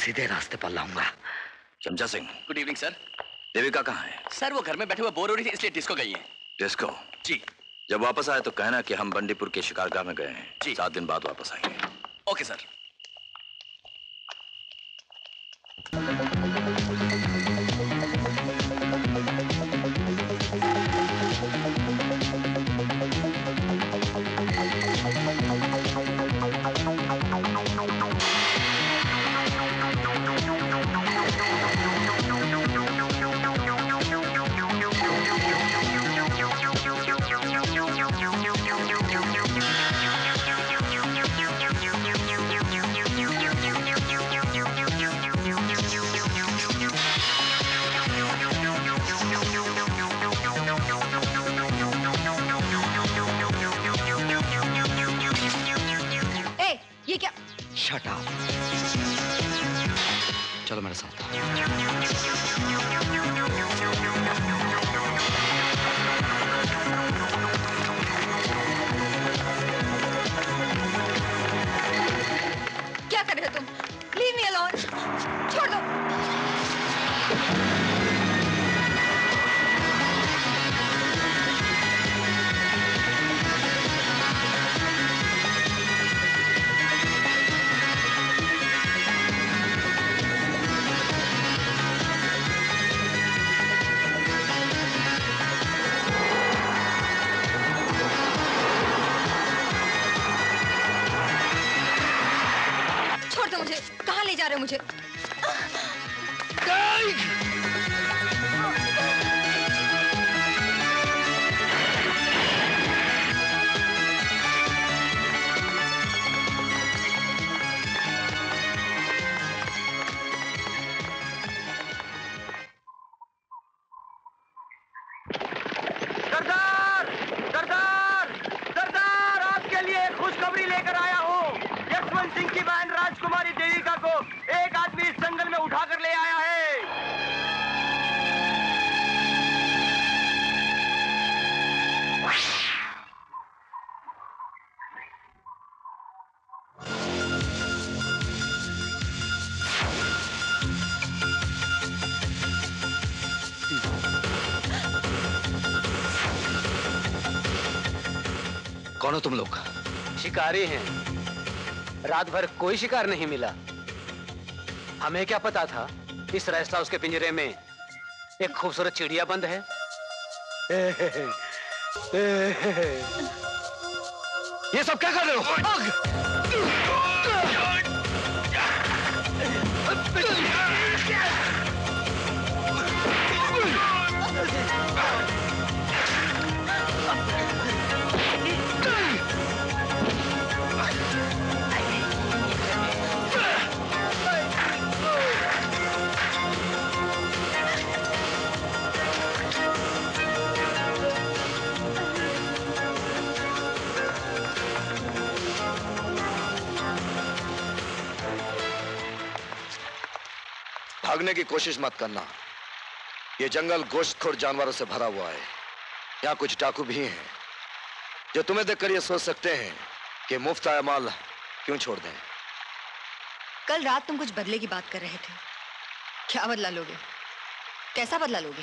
Speaker 17: सीधे रास्ते पर लाऊंगा।
Speaker 5: चमचा Singh.
Speaker 6: Good evening sir.
Speaker 5: Devika कहाँ है?
Speaker 6: सर वो घर में बैठे हुए बोर हो रही थी इसलिए डिस्को गई है।
Speaker 5: डिस्को?
Speaker 6: जी।
Speaker 5: जब वापस आए तो कहना कि हम बंडीपुर के शिकारगाह में गए हैं।
Speaker 6: जी।
Speaker 5: सात दिन बाद वापस आएंगे।
Speaker 6: Okay sir.
Speaker 17: Shut up. चलो मेरे साथ।
Speaker 4: क्या कर रहे हो तुम? Leave me alone. छोड़ दो। कहाँ ले जा रहे हो मुझे?
Speaker 18: सरदार! सरदार! सरदार! आपके लिए एक खुशखबरी लेकर आया हूँ। यशवंत सिंह की बहन राजकुमारी देविका को एक आदमी इस जंगल में उठाकर ले आया है।
Speaker 17: कौन हो तुम लोग?
Speaker 18: शिकारी हैं। रात भर कोई शिकार नहीं मिला। हमें क्या पता था इस रेस्ट हाउस के पिंजरे में एक खूबसूरत चिड़िया बंद है।
Speaker 17: ये सब क्या कर रहे हो?
Speaker 7: भागने की कोशिश मत करना। ये जंगल गोश्तखोर जानवरों से भरा हुआ है। यहाँ कुछ डाकू भी हैं जो तुम्हें देखकर ये सोच सकते हैं कि मुफ्त आया माल क्यों छोड़ दें।
Speaker 4: कल रात तुम कुछ बदले की बात कर रहे थे। क्या बदला लोगे? कैसा बदला लोगे?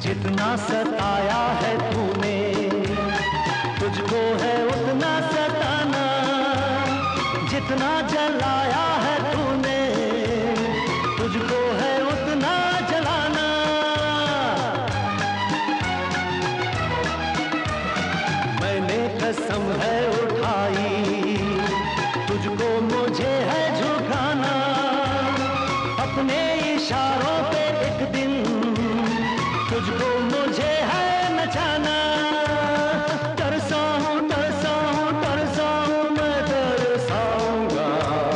Speaker 9: जितना सताया है तूने, तुझको है उतना सताना, जितना जलाया है तूने, तुझको है उतना जलाना। मैंने कसम है उठाई, तुझको मुझे है झुकाना, अपने इशारों पे एक दिन तुझको मुझे है नचाना। तरसाऊं तरसाऊं तरसाऊं मैं तरसाऊंगा,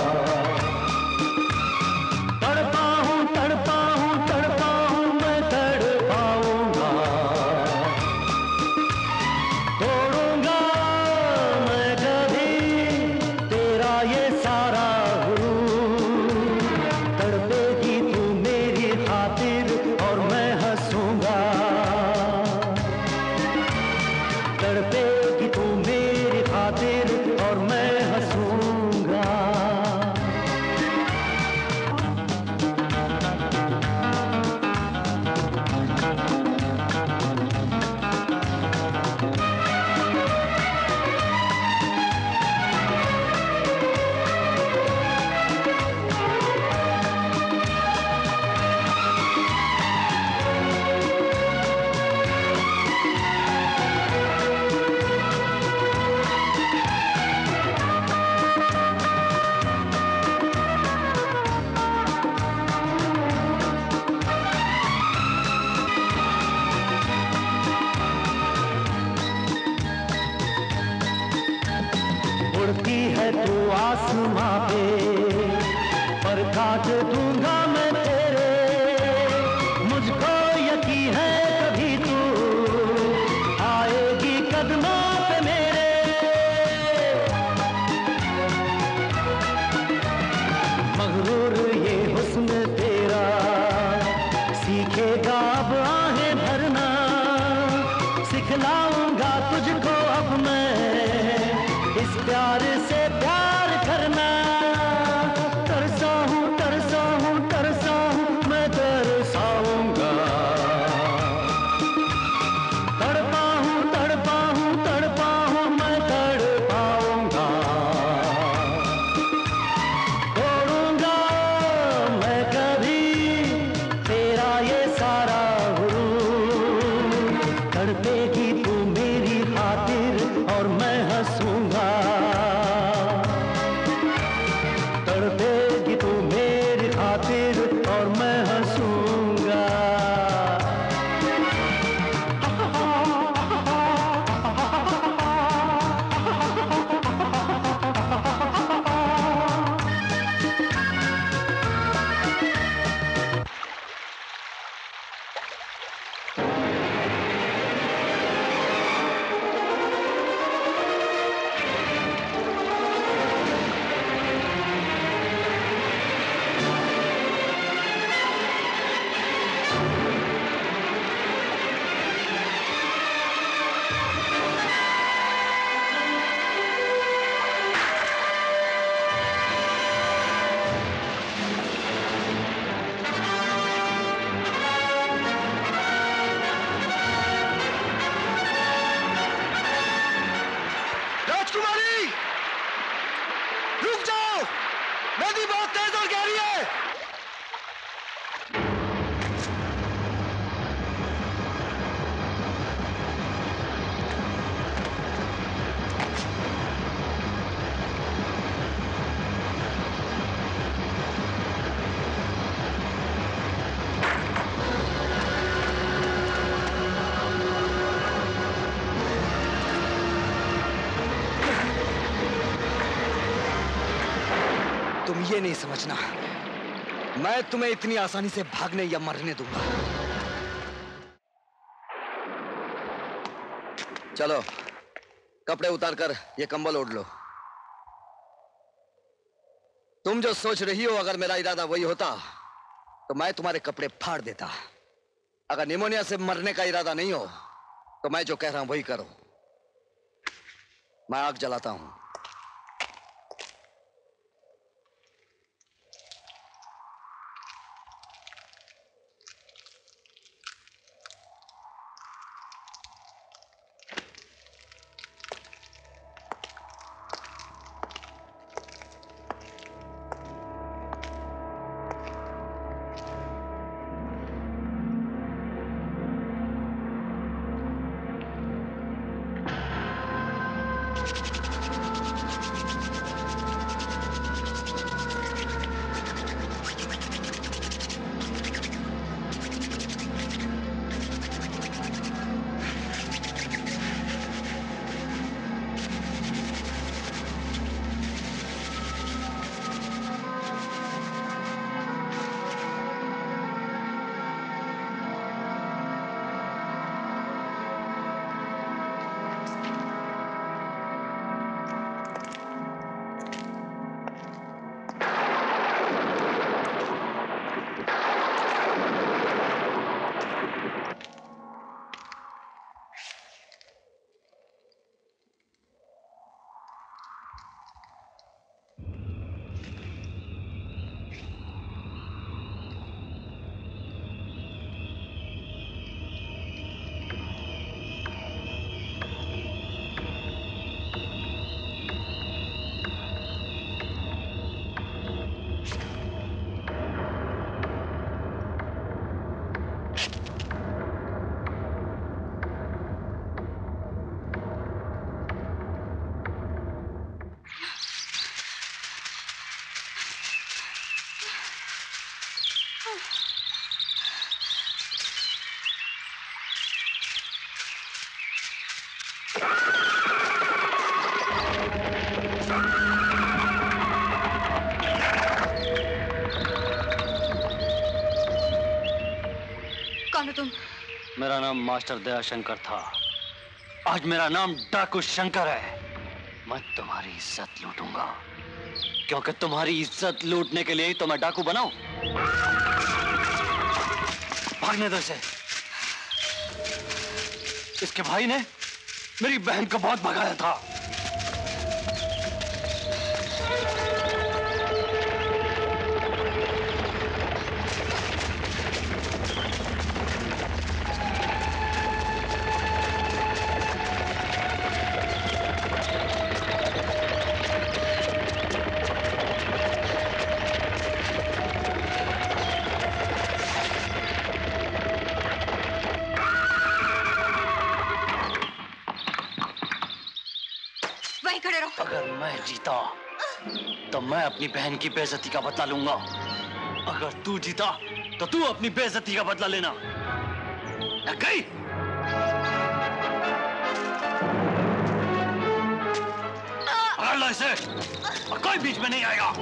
Speaker 9: तड़पाऊं तड़पाऊं तड़पाऊं मैं तड़पाऊंगा, तोड़ूंगा मैं कभी तेरा ये सारा गुरूर। तड़पेगी तू मेरी खातिर और मैं हंसूंगा, तड़पेगी तू मेरी खातिर और मैं हंसूंगा। उड़ती है तू आसमां पे, पर काट दूंगा मैं तेरे। मुझको यकीन है कभी तू आएगी कदमों पे मेरे। मगरूर ये हुस्न तेरा सीखेगा अब आहें भरना, सिखलाऊंगा तुझको अब मैं इस प्यार से प्यार करना। तरसाऊं तरसाऊं तरसाऊं मैं तरसाऊंगा, तड़पाऊं तड़पाऊं तड़पाऊं मैं तड़पाऊंगा, तोड़ूंगा मैं कभी तेरा ये सारा गुरूर। तड़पेगी तू मेरी खातिर और मैं हंसूंगा, तड़पेगी तू मेरी खातिर और मैं हंसूंगा।
Speaker 7: राजकुमारी, रुक जाओ, नदी बहुत तेज और गहरी है। तुम ये नहीं समझना, मैं तुम्हें इतनी आसानी से भागने या मरने दूंगा। चलो, कपड़े उतारकर ये कंबल ओढ़ लो। तुम जो सोच रही हो, अगर मेरा इरादा वही होता तो मैं तुम्हारे कपड़े फाड़ देता। अगर निमोनिया से मरने का इरादा नहीं हो तो मैं जो कह रहा हूं वही करो। मैं आग जलाता हूं।
Speaker 4: कौन हो तुम?
Speaker 19: मेरा नाम मास्टर दयाशंकर था। आज मेरा नाम डाकू शंकर है। मैं तुम्हारी इज्जत लूटूंगा, क्योंकि तुम्हारी इज्जत लूटने के लिए ही तो मैं डाकू बनाऊं। भागने दो इसे। इसके भाई ने मेरी बहन को बहुत भगाया था। अगर मैं जीता तो मैं अपनी बहन की बेइज्जती का बदला लूंगा। अगर तू जीता तो तू अपनी बेइज्जती का बदला लेना। गई? पकड़ लो इसे और कोई बीच में नहीं आएगा।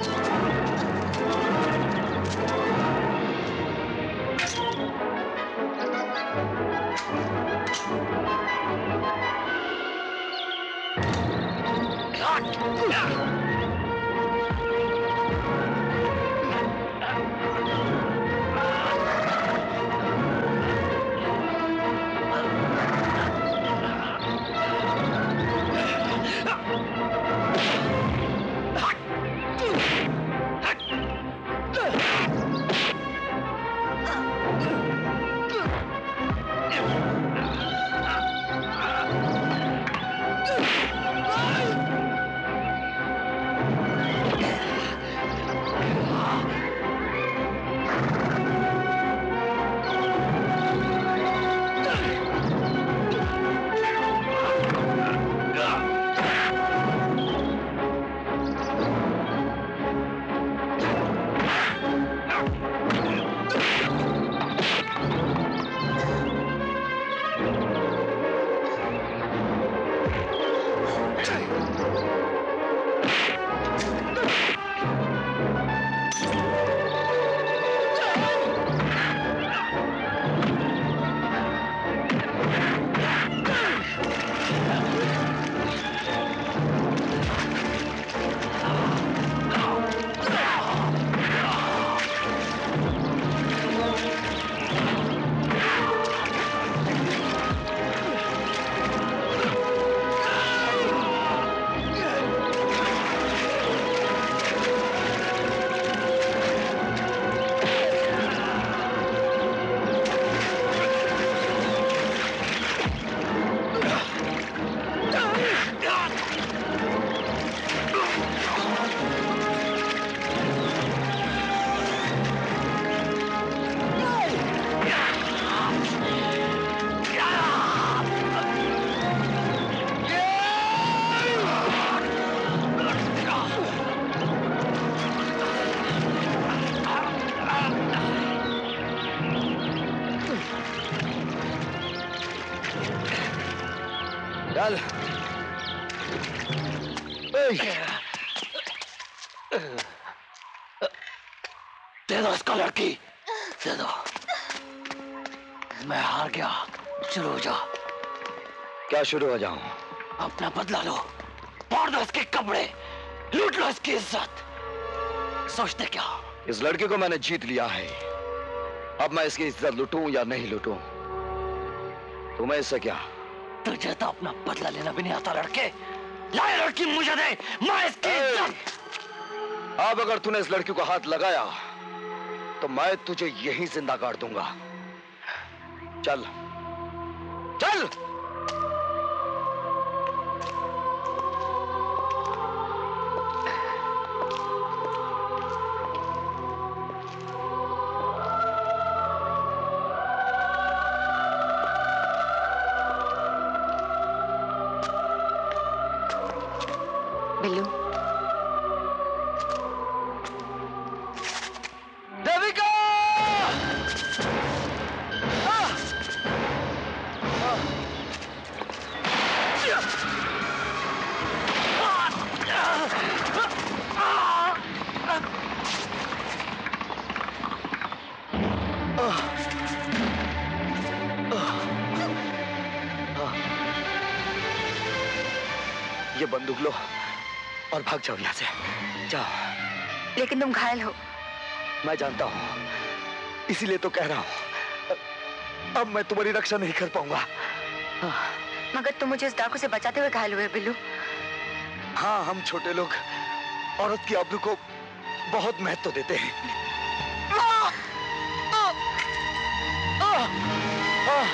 Speaker 7: चल।
Speaker 19: दे दो इसको लड़की, दे दो। मैं हार गया, शुरू हो जा।
Speaker 7: क्या शुरू हो जाऊं?
Speaker 19: अपना बदला लो, फाड़ दो इसके कपड़े, लूट लो इसकी इज्जत। सोचते क्या?
Speaker 7: इस लड़के को मैंने जीत लिया है, अब मैं इसकी इज्जत लूटूं या नहीं लूटूं, तुम्हें इससे क्या?
Speaker 19: तुझे तो अपना बदला लेना भी नहीं आता लड़के। लाए लड़की मुझे दे, मैं इसकी इज्जत।
Speaker 7: अब अगर तूने इस लड़की को हाथ लगाया तो मैं तुझे यहीं जिंदा गाड़ दूंगा। चल चल।
Speaker 16: बिल्लू,
Speaker 7: देविका! आ! आ! ये बंदूक लो और भाग जाओ यहाँ से। जाओ।
Speaker 4: लेकिन तुम घायल हो।
Speaker 7: मैं जानता हूँ, इसीलिए तो कह रहा हूँ, अब मैं तुम्हारी रक्षा नहीं कर पाऊंगा।
Speaker 4: मगर तुम मुझे इस डाकू से बचाते हुए घायल हुए बिल्लू।
Speaker 7: हाँ, हम छोटे लोग औरत की आबरू को बहुत महत्व देते हैं। आ, आ, आ, आ, आ,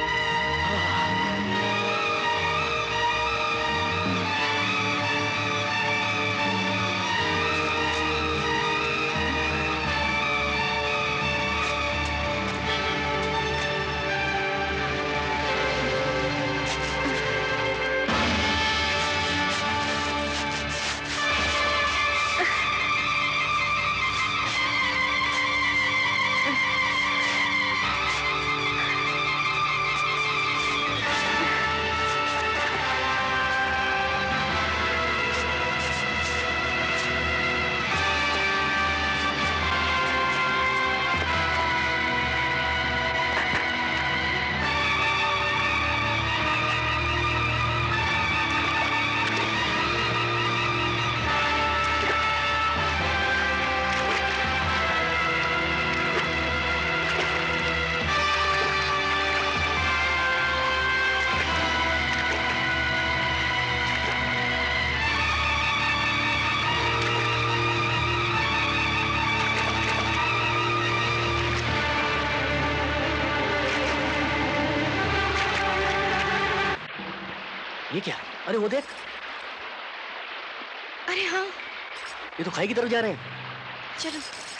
Speaker 19: ये क्या? अरे वो देख।
Speaker 12: अरे हाँ,
Speaker 19: ये तो खाई की तरफ जा रहे हैं।
Speaker 12: चलो।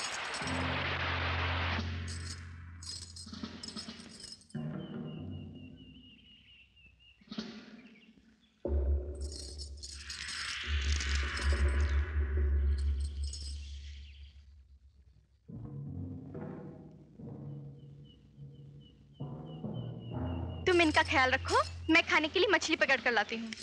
Speaker 12: तुम इनका ख्याल रखो, मैं खाने के लिए मछली पकड़ कर लाती हूँ।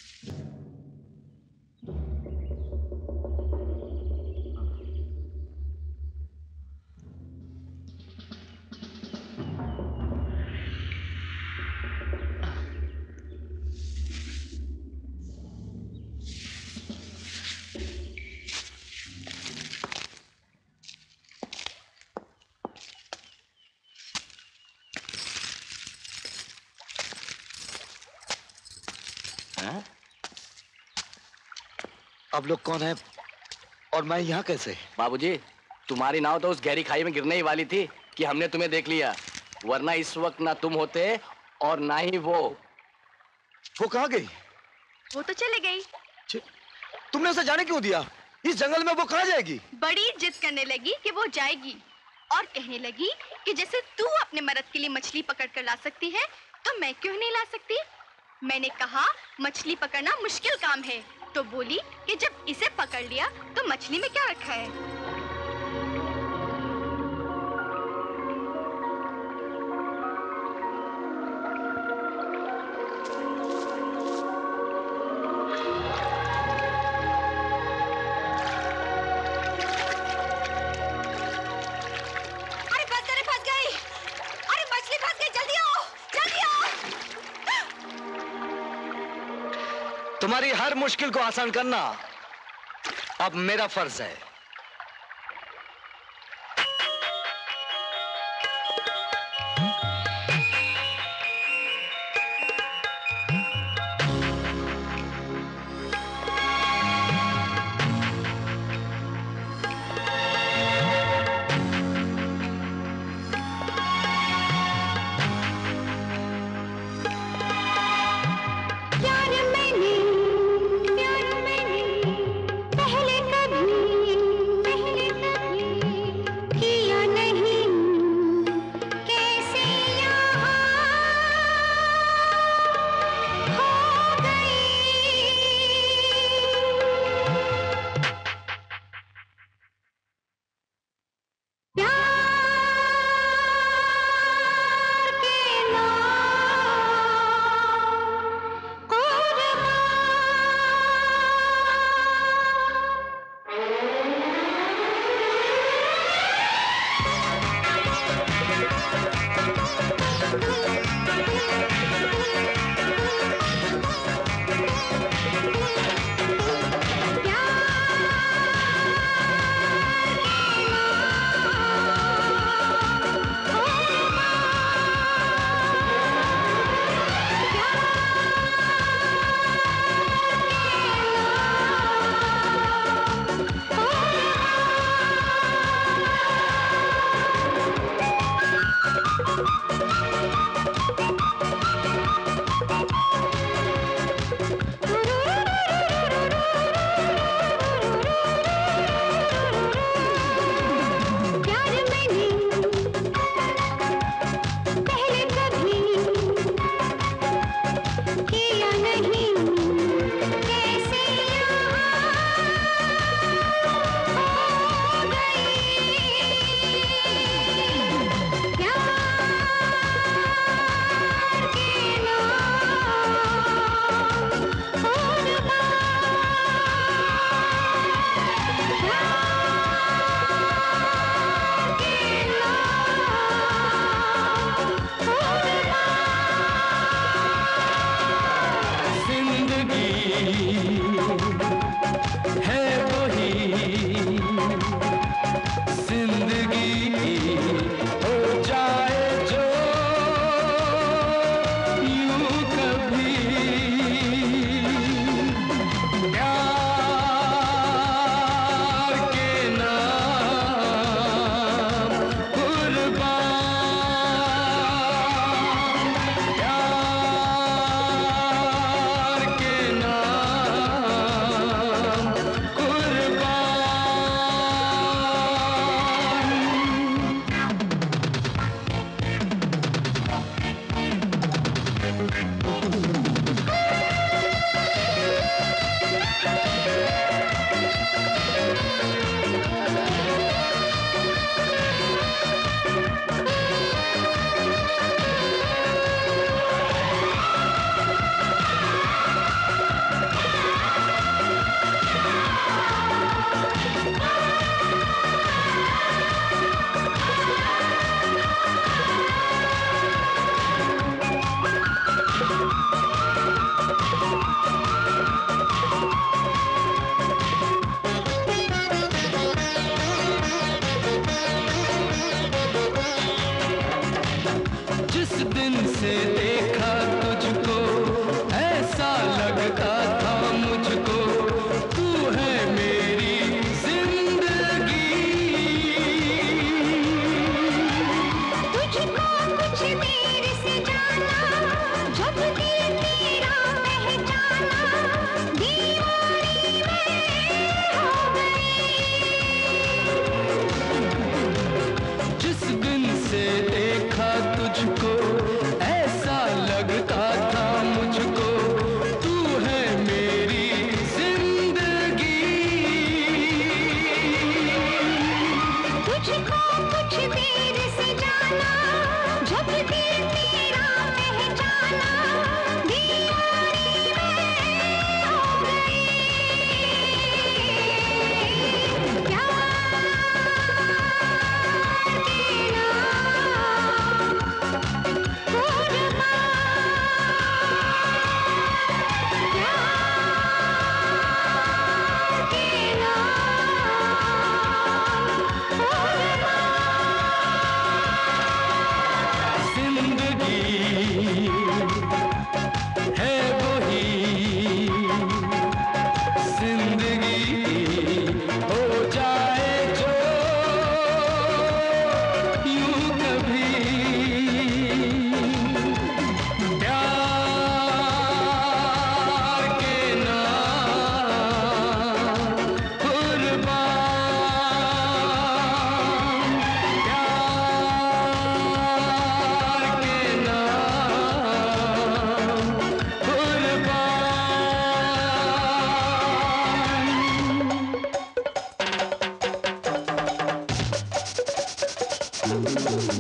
Speaker 7: अब लोग कौन है और मैं यहाँ कैसे?
Speaker 17: बाबूजी, तुम्हारी नाव तो उस गहरी खाई में गिरने ही वाली थी कि हमने तुम्हें देख लिया, वरना इस वक्त ना तुम होते और ना ही वो।
Speaker 7: वो कहाँ गई?
Speaker 12: वो तो चले गई।
Speaker 7: तुमने उसे जाने क्यों दिया? इस जंगल में वो कहाँ जाएगी?
Speaker 12: बड़ी जिद करने लगी कि वो जाएगी और कहने लगी कि जैसे तू अपने मर्द के लिए मछली पकड़ कर ला सकती है तो मैं क्यों नहीं ला सकती। मैंने कहा मछली पकड़ना मुश्किल काम है, तो बोली कि जब इसे पकड़ लिया तो मछली में क्या रखा है।
Speaker 4: अरे फंस गई, फंस गई। अरे मछली फंस गई, जल्दी आओ, जल्दी आओ।
Speaker 7: तुम्हारी हर मुश्किल को आसान करना अब मेरा फर्ज है।
Speaker 9: प्यार मैंने, प्यार मैंने पहले कभी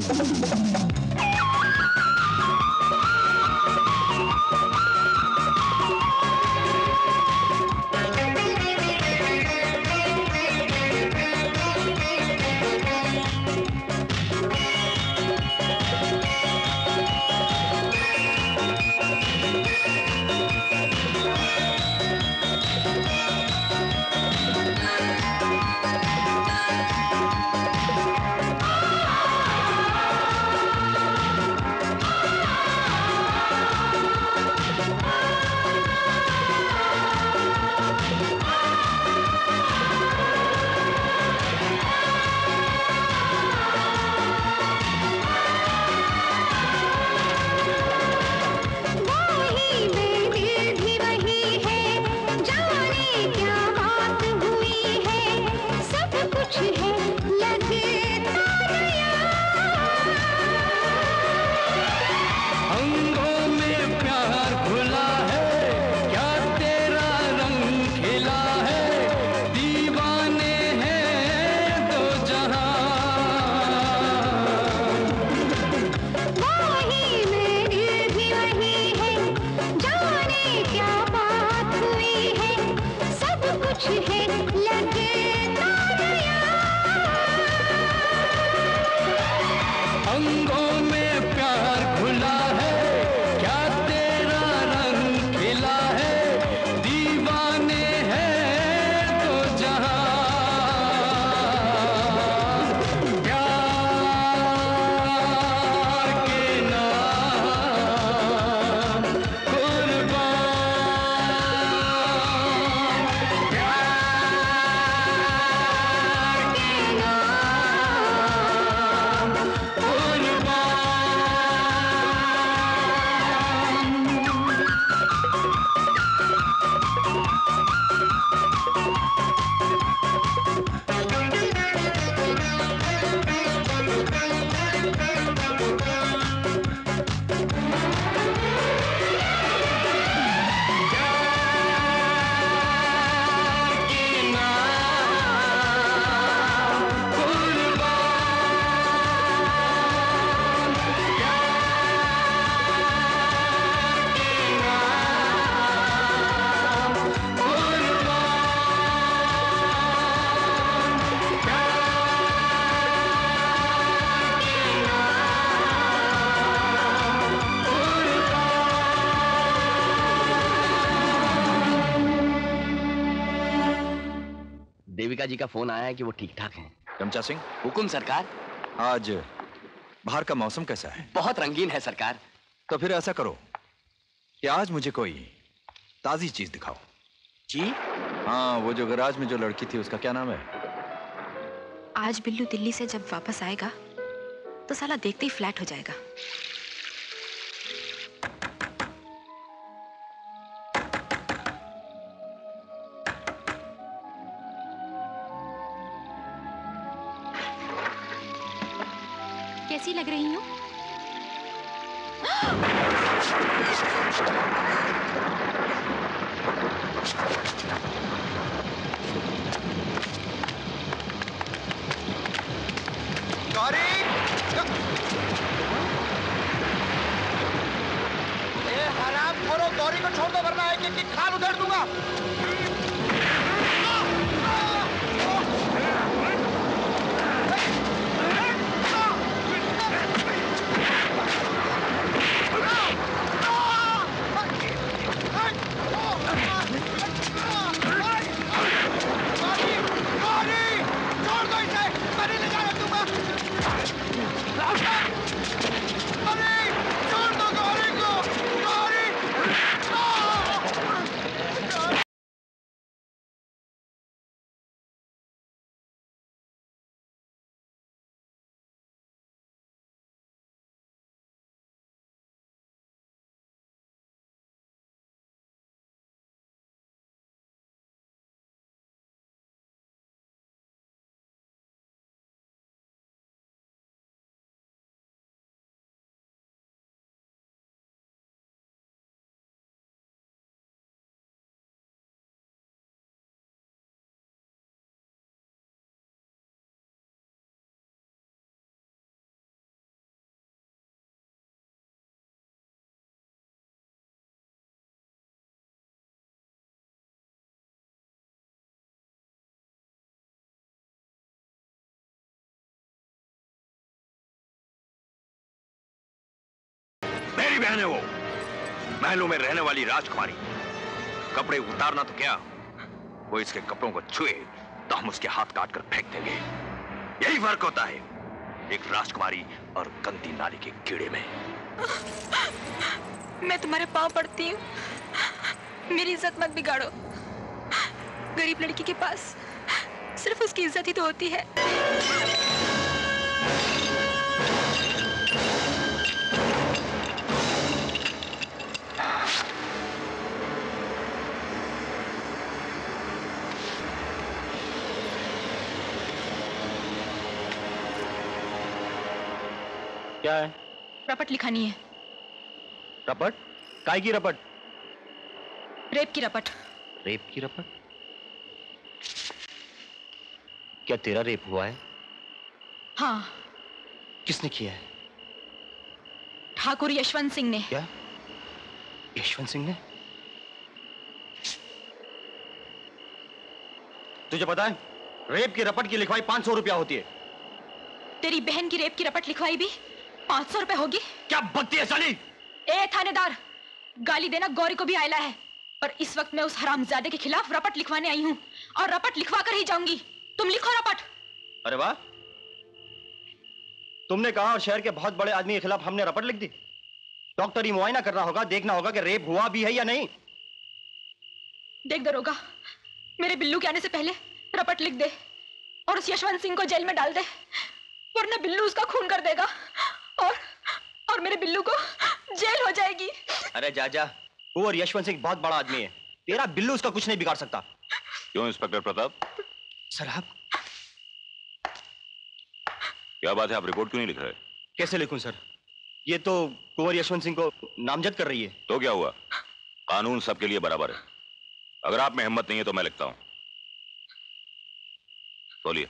Speaker 17: देविका जी का फोन आया है कि वो ठीक ठाक हैं।
Speaker 5: चमचा सिंह,
Speaker 17: हुकुम सरकार।
Speaker 5: आज बाहर का मौसम कैसा है?
Speaker 17: बहुत रंगीन है सरकार।
Speaker 5: तो फिर ऐसा करो कि आज मुझे कोई ताजी चीज दिखाओ।
Speaker 17: जी?
Speaker 5: हाँ, वो जो गराज में जो लड़की थी उसका क्या नाम है?
Speaker 10: आज बिल्लू दिल्ली से जब वापस आएगा तो साला देखते ही फ्लैट हो जाएगा। कैसी लग रही हूँ?
Speaker 11: गौरी! ए हराम खोरो, गौरी को छोड़ दो वरना एक एक की खाल उधेड़ दूंगा।
Speaker 2: बहन है वो, महलों में रहने वाली राजकुमारी। कपड़े उतारना तो क्या, वो इसके कपड़ों को छुए तो हम उसके हाथ काट कर फेंक देंगे। यही फर्क होता है एक राजकुमारी और गंदी नारी के कीड़े में।
Speaker 10: मैं तुम्हारे पांव पड़ती हूँ, मेरी इज्जत मत बिगाड़ो। गरीब लड़की के पास सिर्फ उसकी इज्जत ही तो होती है।
Speaker 19: क्या है?
Speaker 10: रपट लिखानी है।
Speaker 19: रपट? काय की रपट?
Speaker 10: रेप की रपट।
Speaker 19: रेप की रपट? क्या तेरा रेप हुआ है?
Speaker 10: हाँ।
Speaker 19: किसने किया है?
Speaker 10: ठाकुर यशवंत सिंह ने।
Speaker 19: क्या? यशवंत सिंह ने? तुझे पता है रेप की रपट की लिखवाई पांच सौ रुपया होती है।
Speaker 10: तेरी बहन की रेप की रपट लिखवाई भी पांच सौ रुपए होगी।
Speaker 19: क्या बकती है साली?
Speaker 10: ए थानेदार, गाली देना गौरी को भी आयला है, पर इस वक्त मैं उस हरामजादे के खिलाफ रपट लिखवाने आई हूँ और रपट लिखवा कर ही जाऊंगी। तुम लिखो रपट।
Speaker 19: अरे वाह, तुमने कहा और शहर के बहुत बड़े आदमी के खिलाफ हमने रपट लिख दी। डॉक्टर ही मुआयना करना होगा, देखना होगा कि रेप हुआ भी है या नहीं।
Speaker 10: देख दरोगा, मेरे बिल्लू के आने से पहले रपट लिख दे और उस यशवंत सिंह को जेल में डाल दे, वरना बिल्लू उसका खून कर देगा और और मेरे बिल्लू को जेल हो जाएगी।
Speaker 19: अरे जा जा, वो और यशवंत सिंह बहुत बड़ा आदमी है, तेरा बिल्लू उसका कुछ नहीं बिगाड़ सकता।
Speaker 2: क्यों इंस्पेक्टर प्रताप?
Speaker 19: साहब,
Speaker 2: क्या बात है, आप रिपोर्ट क्यों नहीं लिख रहे?
Speaker 19: कैसे लिखूं सर, ये तो कुंवर यशवंत सिंह को नामजद कर रही है।
Speaker 2: तो क्या हुआ, कानून सबके लिए बराबर है। अगर आप में हिम्मत नहीं है तो मैं लिखता हूं। बोलिए।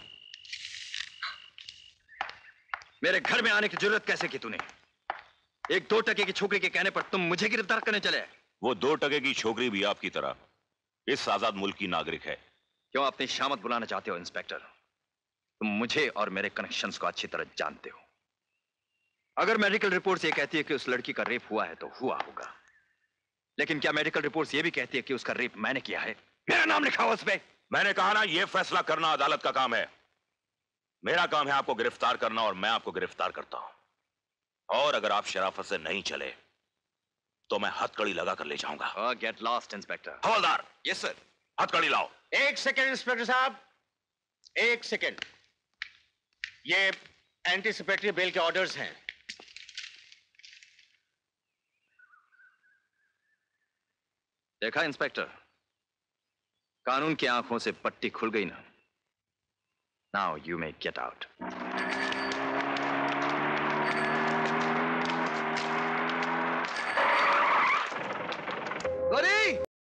Speaker 5: मेरे घर में आने की जरूरत कैसे की तूने? एक दो टके की छोकरी के कहने पर तुम मुझे गिरफ्तार करने चले?
Speaker 2: वो दो टके की छोकरी भी आपकी तरह इस आजाद मुल्क की नागरिक है।
Speaker 5: क्यों अपनी शामत बुलाना चाहते हो इंस्पेक्टर? तुम मुझे और मेरे कनेक्शंस को अच्छी तरह जानते हो। अगर मेडिकल रिपोर्ट्स ये कहती है कि उस लड़की का रेप हुआ है तो हुआ होगा, लेकिन क्या मेडिकल रिपोर्ट्स ये भी कहती है कि उसका रेप मैंने किया है? मेरा नाम लिखा हुआ उस पे।
Speaker 2: मैंने कहा ना, यह फैसला करना अदालत का काम है। मेरा काम है आपको गिरफ्तार करना और मैं आपको गिरफ्तार करता हूं। और अगर आप शराफत से नहीं चले तो मैं हथकड़ी लगा कर ले जाऊंगा।
Speaker 5: Get lost inspector.
Speaker 2: हवलदार।
Speaker 5: Yes sir.
Speaker 2: हथकड़ी लाओ।
Speaker 20: एक सेकेंड इंस्पेक्टर साहब, एक सेकेंड। ये एंटीसिपेटरी बेल के ऑर्डर्स हैं।
Speaker 5: देखा इंस्पेक्टर, कानून की आंखों से पट्टी खुल गई ना। Now you may get out.
Speaker 7: Gauri!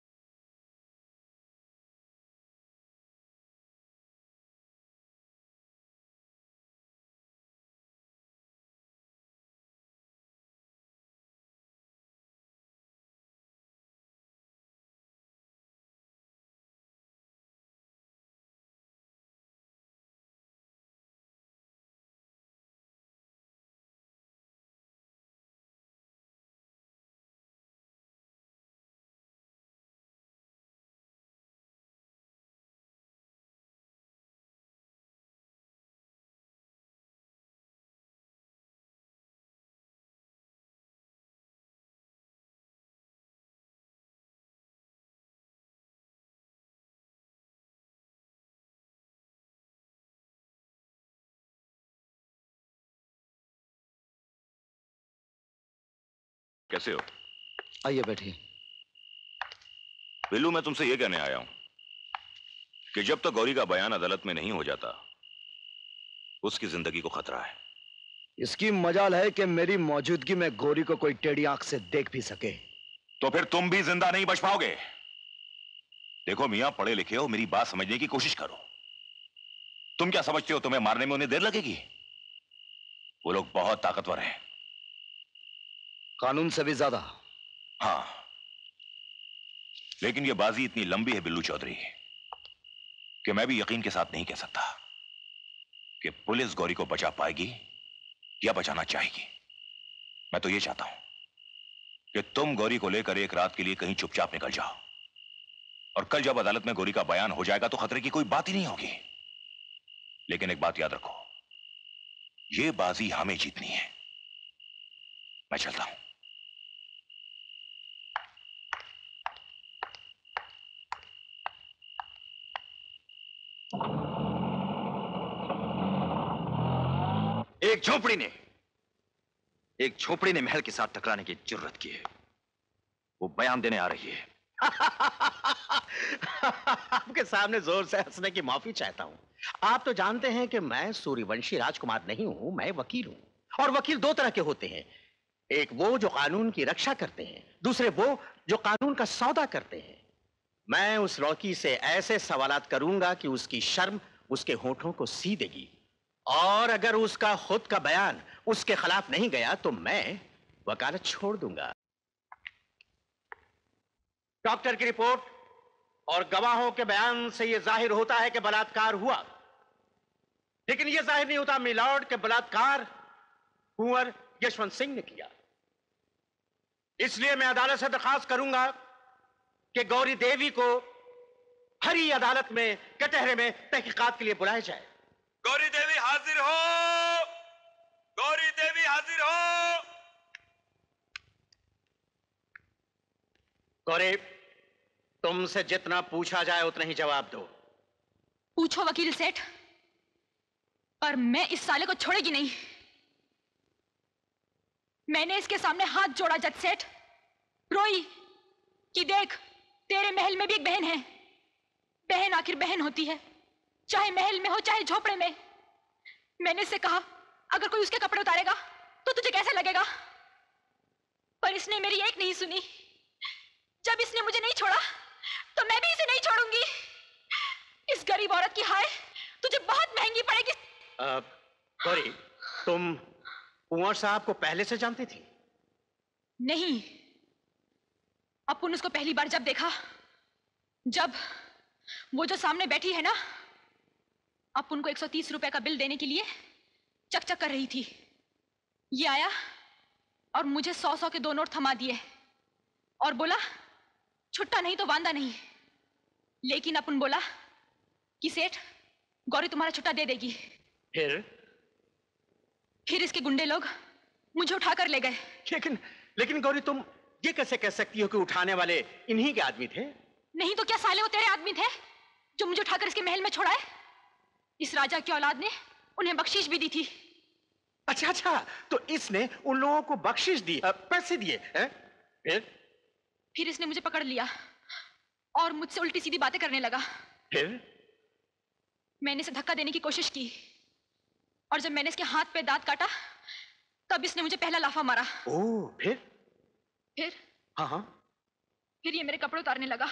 Speaker 2: कैसे हो?
Speaker 7: आइए बैठिए।
Speaker 2: बिल्लू, मैं तुमसे यह कहने आया हूं कि जब तक गौरी का बयान अदालत में नहीं हो जाता उसकी जिंदगी को खतरा है।
Speaker 7: इसकी मजाल है कि मेरी मौजूदगी में गौरी को कोई टेढ़ी आंख से देख भी सके।
Speaker 2: तो फिर तुम भी जिंदा नहीं बच पाओगे। देखो मियां, पढ़े लिखे हो, मेरी बात समझने की कोशिश करो। तुम क्या समझते हो तुम्हें मारने में उन्हें देर लगेगी? वो लोग बहुत ताकतवर हैं।
Speaker 7: कानून से भी ज्यादा।
Speaker 2: हाँ, लेकिन ये बाजी इतनी लंबी है बिल्लू चौधरी कि मैं भी यकीन के साथ नहीं कह सकता कि पुलिस गौरी को बचा पाएगी या बचाना चाहेगी। मैं तो ये चाहता हूं
Speaker 21: कि तुम गौरी को लेकर एक रात के लिए कहीं चुपचाप निकल जाओ, और कल जब अदालत में गौरी का बयान हो जाएगा तो खतरे की कोई बात ही नहीं होगी। लेकिन एक बात याद रखो, यह बाजी हमें जीतनी है। मैं चलता हूं।
Speaker 5: एक झोपड़ी ने एक झोपड़ी ने महल के साथ टकराने की जरूरत की है। वो बयान देने आ रही है।
Speaker 20: आपके सामने जोर से हंसने की माफी चाहता हूं। आप तो जानते हैं कि मैं सूर्यवंशी राजकुमार नहीं हूं, मैं वकील हूं। और वकील दो तरह के होते हैं, एक वो जो कानून की रक्षा करते हैं, दूसरे वो जो कानून का सौदा करते हैं। मैं उस लड़की से ऐसे सवालात करूंगा कि उसकी शर्म उसके होठों को सी देगी, और अगर उसका खुद का बयान उसके खिलाफ नहीं गया तो मैं वकालत छोड़ दूंगा। डॉक्टर की रिपोर्ट और गवाहों के बयान से यह जाहिर होता है कि बलात्कार हुआ, लेकिन यह जाहिर नहीं होता मिलॉर्ड के बलात्कार कुंवर यशवंत सिंह ने किया। इसलिए मैं अदालत से दरखास्त करूंगा कि गौरी देवी को हरी अदालत में कटहरे में तहकीकात के लिए बुलाया जाए।
Speaker 8: गौरी देवी हाजिर हो! गौरी देवी हाजिर हो!
Speaker 20: गौरी, तुमसे जितना पूछा जाए उतना ही जवाब दो।
Speaker 10: पूछो वकील सेठ, पर मैं इस साले को छोड़ेगी नहीं। मैंने इसके सामने हाथ जोड़ा जज सेठ, रोई कि देख तेरे महल में भी एक बहन है। बहन आखिर बहन होती है, चाहे महल में हो चाहे झोपड़े में। मैंने इससे कहा अगर कोई उसके कपड़े उतारेगा तो तुझे कैसा लगेगा, पर इसने मेरी एक नहीं सुनी। जब इसने मुझे नहीं छोड़ा तो मैं भी इसे नहीं छोड़ूंगी। इस गरीब औरत की हाय तुझे बहुत महंगी पड़ेगी।
Speaker 20: गौरी, तुम कुंवर साहब को पहले से जानती थी?
Speaker 10: नहीं, अपुन उसको पहली बार जब देखा, जब वो जो सामने बैठी है ना, अपुन को एक सौ तीस रुपए का बिल देने के लिए चकचक कर रही थी। ये आया और मुझे सौ सौ के दो नोट थमा दिए और बोला छुट्टा नहीं तो वांदा नहीं। लेकिन अपुन बोला कि सेठ गौरी तुम्हारा छुट्टा दे देगी।
Speaker 20: फिर
Speaker 10: फिर इसके गुंडे लोग मुझे उठाकर ले गए।
Speaker 20: लेकिन लेकिन गौरी, तुम ये कैसे कह सकती हो कि उठाने वाले इन्हीं के आदमी थे?
Speaker 10: नहीं तो क्या साले वो तेरे आदमी थे जो मुझे उठाकर इसके महल में छोड़ाए? इस राजा की औलाद ने उन्हें बख्शीश भी दी थी।
Speaker 20: अच्छा अच्छा, तो इसने उन लोगों को बख्शिश दी, पैसे दिए हैं? फिर
Speaker 10: फिर इसने मुझे पकड़ लिया और मुझसे उल्टी सीधी बातें करने लगा।
Speaker 20: फिर
Speaker 10: मैंने इसे धक्का देने की कोशिश की और जब मैंने इसके हाथ पे दांत काटा तब इसने मुझे पहला लाफा मारा।
Speaker 20: ओह, फिर
Speaker 10: फिर
Speaker 20: हाँ हाँ
Speaker 10: फिर ये मेरे कपड़े उतारने लगा।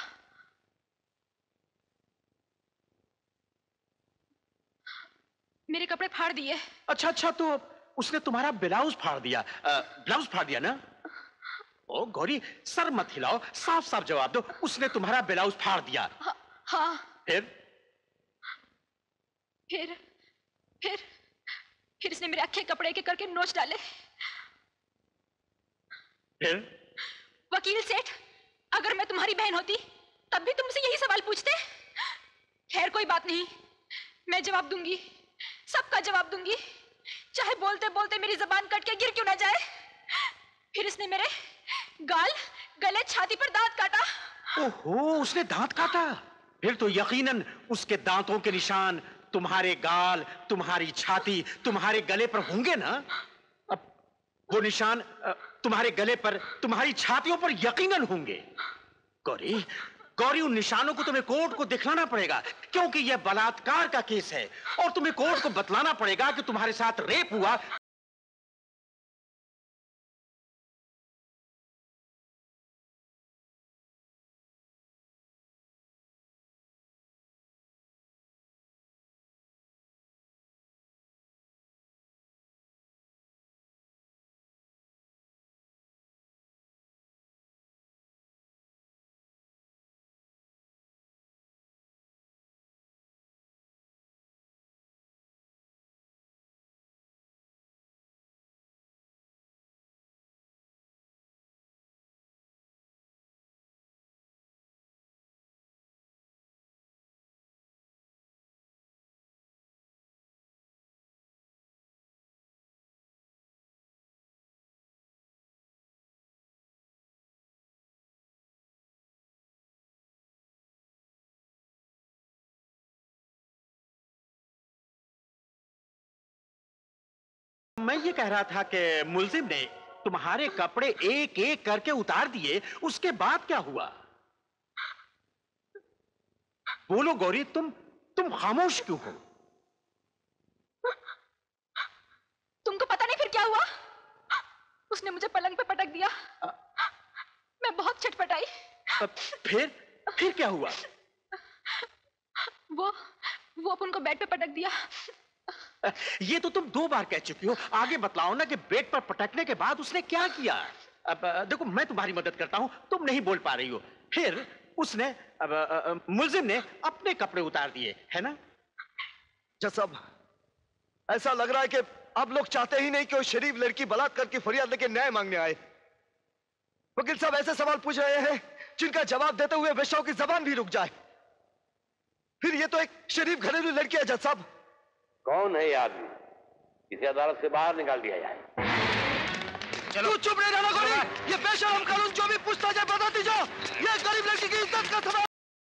Speaker 10: मेरे कपड़े फाड़ दिए।
Speaker 20: अच्छा अच्छा, तो उसने तुम्हारा ब्लाउज फाड़ दिया। ब्लाउज फाड़ दिया ना? ओ गौरी, सर मत हिलाओ, साफ साफ जवाब दो। उसने तुम्हारा ब्लाउज फाड़ दिया?
Speaker 10: हा, हाँ।
Speaker 20: फिर
Speaker 10: फिर फिर फिर इसने मेरे अक्खे कपड़े के करके नोच डाले।
Speaker 20: फिर
Speaker 10: वकील सेठ, अगर मैं तुम्हारी बहन होती तब भी तुमसे यही सवाल पूछते। खैर कोई बात नहीं, मैं जवाब दूंगी, सबका जवाब दूंगी, चाहे बोलते बोलते मेरी जबान कट के गिर क्यों ना जाए। फिर इसने मेरे गाल, गले, छाती पर दांत काटा।
Speaker 20: ओहो, उसने दांत काटा? फिर तो यकीनन उसके दांतों के निशान तुम्हारे गाल, तुम्हारी छाती, तुम्हारे गले पर होंगे ना? अब वो निशान तुम्हारे गले पर, तुम्हारी छातियों पर यकीनन होंगे। गौरी, गौरी, उन निशानों को तुम्हें कोर्ट को दिखलाना पड़ेगा, क्योंकि यह बलात्कार का केस है और तुम्हें कोर्ट को बतलाना पड़ेगा कि तुम्हारे साथ रेप हुआ। मैं ये कह रहा था कि मुलजिम ने तुम्हारे कपड़े एक एक करके उतार दिए, उसके बाद क्या हुआ? बोलो गौरी, तुम तुम खामोश क्यों हो?
Speaker 10: तुमको पता नहीं फिर क्या हुआ? उसने मुझे पलंग पे पटक दिया। मैं बहुत छटपटाई।
Speaker 20: फिर फिर क्या हुआ?
Speaker 10: वो वो अपन को बेड पे पटक दिया।
Speaker 20: ये तो तुम दो बार कह चुकी हो, आगे बतलाओ ना कि बेड पर पटकने के बाद उसने क्या किया? अब देखो, मैं तुम्हारी मदद करता हूं, तुम नहीं बोल पा रही हो। फिर उसने अब मुलजिम ने अपने कपड़े उतार दिए, है ना?
Speaker 7: जज साहब, ऐसा लग रहा है कि आप लोग चाहते ही नहीं कि वो शरीफ लड़की बलात्कार की फरियाद लेके न्याय मांगने आए। वकील साहब ऐसे सवाल पूछ रहे हैं जिनका जवाब देते हुए वेश्याओं की जबान भी रुक जाए। फिर ये तो एक शरीफ घरेलू लड़की है। जज साहब,
Speaker 1: कौन है ये आदमी? इसे अदालत से बाहर निकाल दिया जाए।
Speaker 7: चलो। तू चुप नहीं रहना गौरी। ये बेशरम कानून जो भी पूछता जाए बताती जाओ। ये गरीब लड़की की इज्जत का सवाल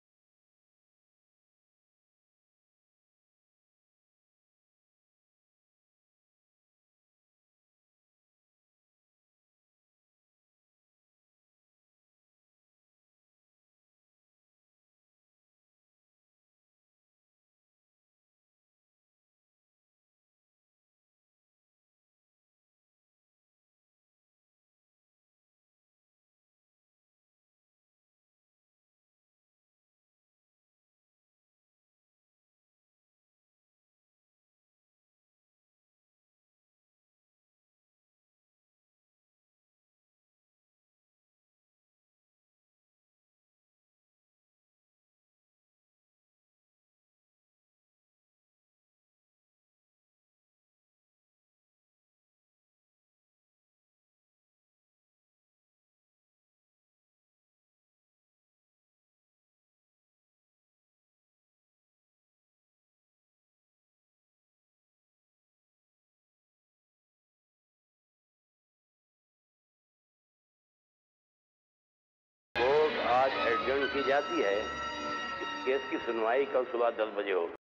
Speaker 1: आज एडजर्न की जाती है। इस केस की सुनवाई कल सुबह दस बजे होगी।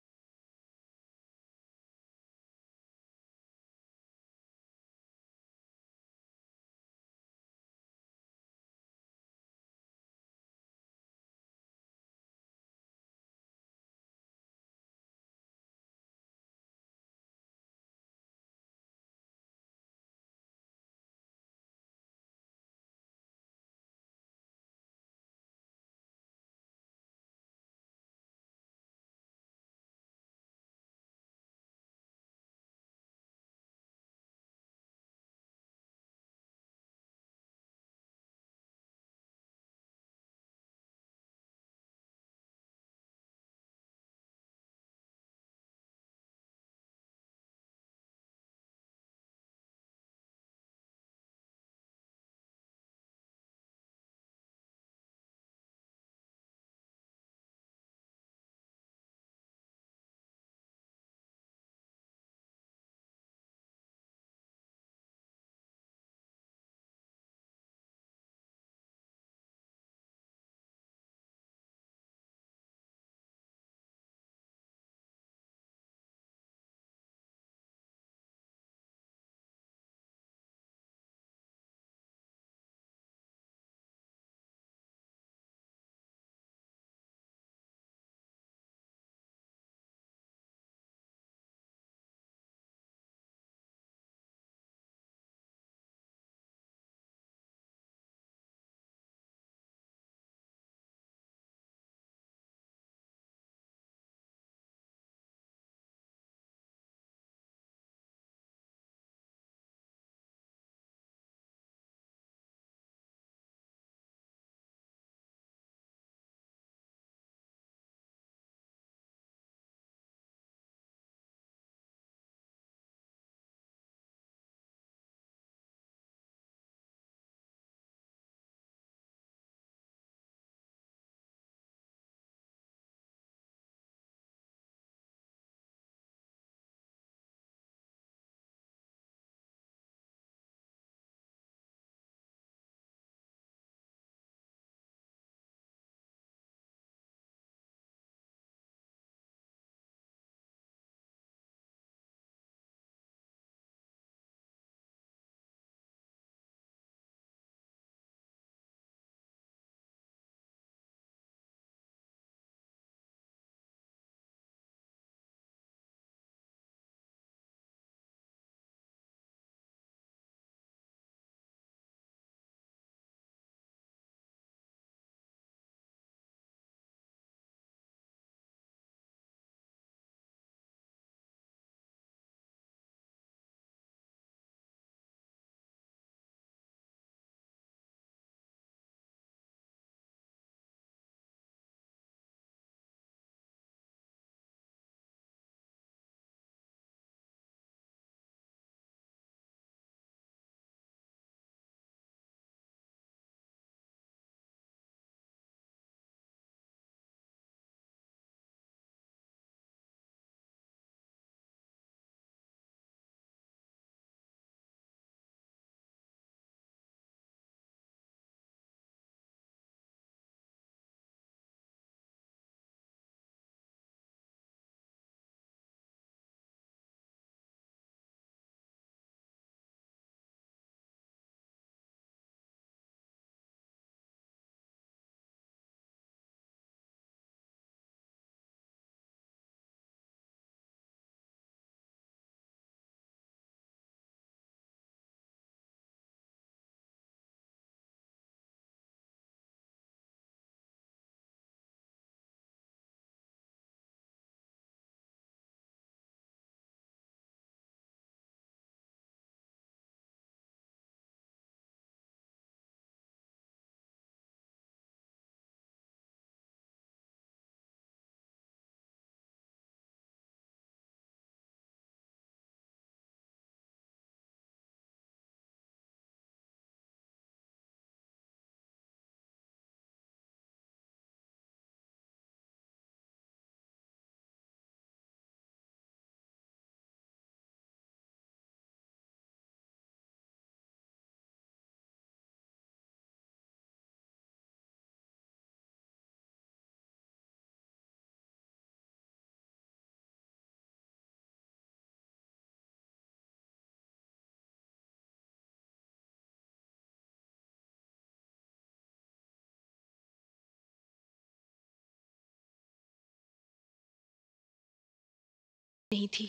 Speaker 10: नहीं थी।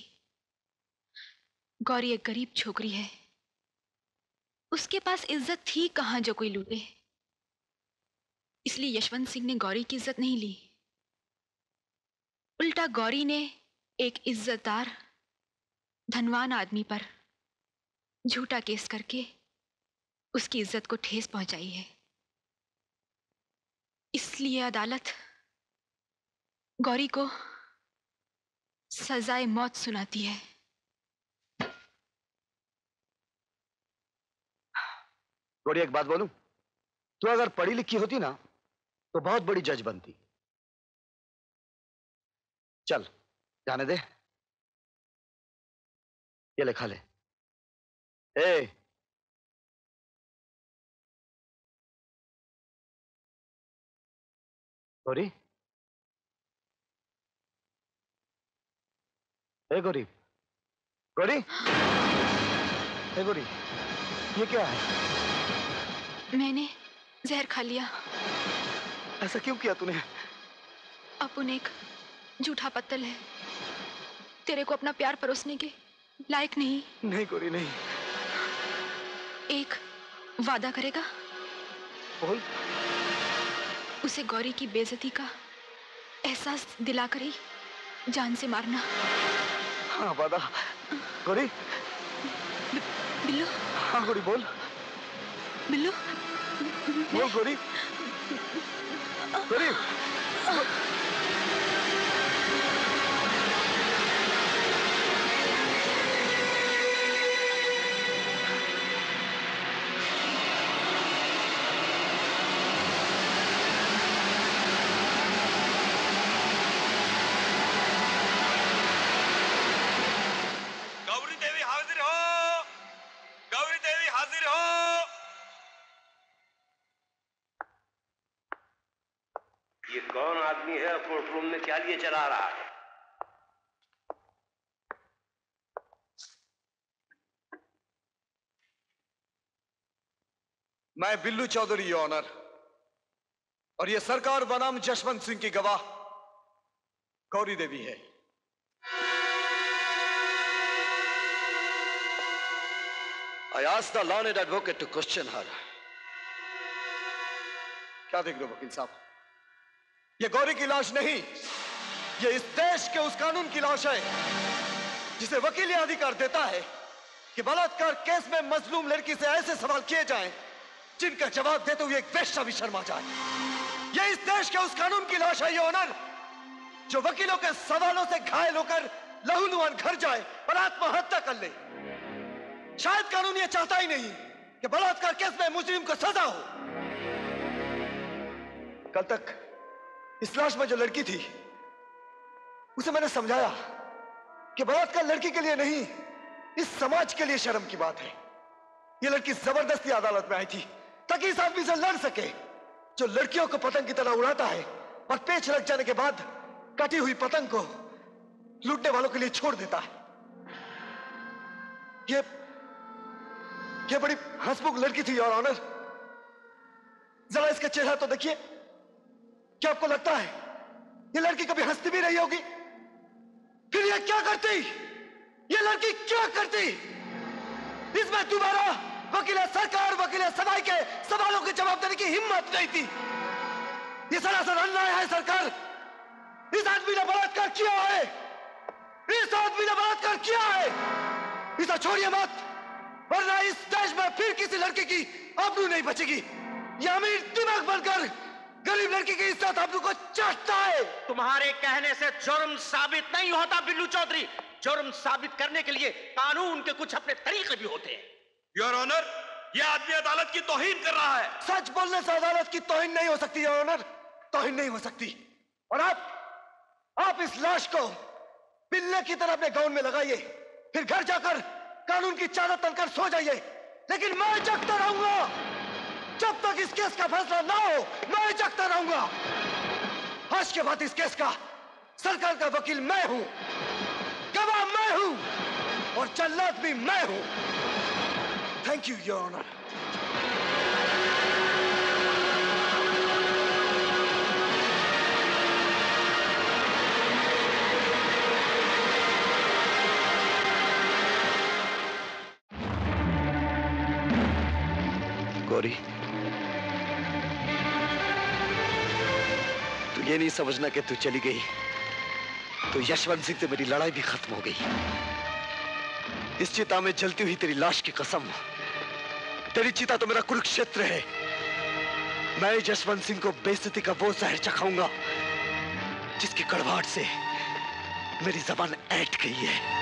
Speaker 10: गौरी एक गरीब छोकरी है, उसके पास इज्जत थी कहां जो कोई लूटे। इसलिए यशवंत सिंह ने गौरी की इज्जत नहीं ली, उल्टा गौरी ने एक इज्जतदार धनवान आदमी पर झूठा केस करके उसकी इज्जत को ठेस पहुंचाई है। इसलिए अदालत गौरी को सजाए मौत सुनाती है।
Speaker 11: गौरी, एक बात बोलूं? तू अगर पढ़ी लिखी होती ना तो बहुत बड़ी जज बनती। चल जाने दे, ये ले खा ले। ए गौरी, ए गौरी, गौरी, ए गौरी, ये क्या है?
Speaker 10: मैंने जहर खा लिया।
Speaker 11: ऐसा क्यों किया तूने?
Speaker 10: अपुन एक झूठा पत्तल है, तेरे को अपना प्यार परोसने के लायक नहीं।
Speaker 11: नहीं गौरी, नहीं।
Speaker 10: एक वादा करेगा?
Speaker 11: बोल।
Speaker 10: उसे गौरी की बेइज्जती का एहसास दिलाकर ही जान से मारना।
Speaker 11: हाँ वादा। गौरी।
Speaker 10: बिल्लू।
Speaker 11: हाँ गौरी, बोल।
Speaker 10: बिल्लू।
Speaker 11: बोल गौरी। गौरी।
Speaker 21: गौरी देवी हाजिर हो, गौरी देवी हाजिर हो।
Speaker 1: ये कौन आदमी है, कोर्ट रूम में क्या लिए चला रहा है?
Speaker 7: मैं बिल्लू चौधरी, योर ऑनर, और ये सरकार बनाम जशवंत सिंह की गवाह गौरी देवी है।
Speaker 11: I asked the learned advocate to question her.
Speaker 7: क्या देख रहे हो वकील साहब? ये गौरी की लाश नहीं, ये इस देश के उस कानून की लाश है जिसे वकील यह अधिकार देता है कि बलात्कार केस में मजलूम लड़की से ऐसे सवाल किए जाएं जिनका जवाब देते हुए एक वेश्या भी शर्मा जाए। ये इस देश के उस कानून की लाश है, ये ऑनर, जो वकीलों के सवालों से घायल होकर लहूलुहान घर जाए और आत्महत्या कर ले। शायद कानून ये चाहता ही नहीं कि बलात्कार केस में मुजरिम को सजा हो। कल तक इस लाश में जो लड़की थी उसे मैंने समझाया कि बलात्कार लड़की के लिए नहीं, इस समाज के लिए शर्म की बात है। ये लड़की जबरदस्ती अदालत में आई थी ताकि इस आदमी से लड़ सके जो लड़कियों को पतंग की तरह उड़ाता है और पेच लग जाने के बाद कटी हुई पतंग को लूटने वालों के लिए छोड़ देता है। ये ये बड़ी हंसमुख लड़की थी, योर ऑनर। जरा इसका चेहरा तो देखिए। क्या आपको लगता है ये लड़की कभी हंसती भी रही होगी? फिर ये क्या करती? ये लड़की क्या करती? इसमें दोबारा वकील सरकार, वकील सदाई के सवालों के जवाब देने की हिम्मत नहीं थी। ये सरासर अन्याय है सरकार। इस आदमी ने बलात्कार किया है, इस आदमी ने बलात्कार किया है। इसे छोड़िए मत, वरना इस देश में फिर किसी लड़की की आबरू नहीं बचेगी। ये अमीर दिमाग बनकर गरीब लड़की की इज्जत आबरू को चाटता है।
Speaker 20: तुम्हारे कहने से जुर्म साबित नहीं होता बिल्लू चौधरी। जुर्म साबित करने के लिए कानून के कुछ अपने तरीके भी होते हैं।
Speaker 21: योर ऑनर, यह आदमी अदालत की तौहीन कर रहा है।
Speaker 7: सच बोलने से अदालत की तौहीन नहीं हो सकती, योर ऑनर, तौहीन नहीं हो सकती। और आप आप इस लाश को पिल्ले की तरह अपने गाउन में लगाइए, फिर घर जाकर कानून की चादर तनकर सो जाइए। लेकिन मैं जगता रहूंगा जब तक इस केस का फैसला ना हो। मैं जगता रहूंगा। आज के बाद इस केस का सरकार का वकील मैं हूं, गवाह मैं हूं और जल्लाद भी मैं हूं। Thank you your honour. ये नहीं समझना कि तू चली गई तो यशवंत सिंह से मेरी लड़ाई भी खत्म हो गई। इस चिता में जलती हुई तेरी लाश की कसम, तेरी चिता तो मेरा कुरुक्षेत्र है। मैं यशवंत सिंह को बेइज्जती का वो जहर चखाऊंगा जिसकी कड़वाहट से मेरी जबान ऐंठ गई है।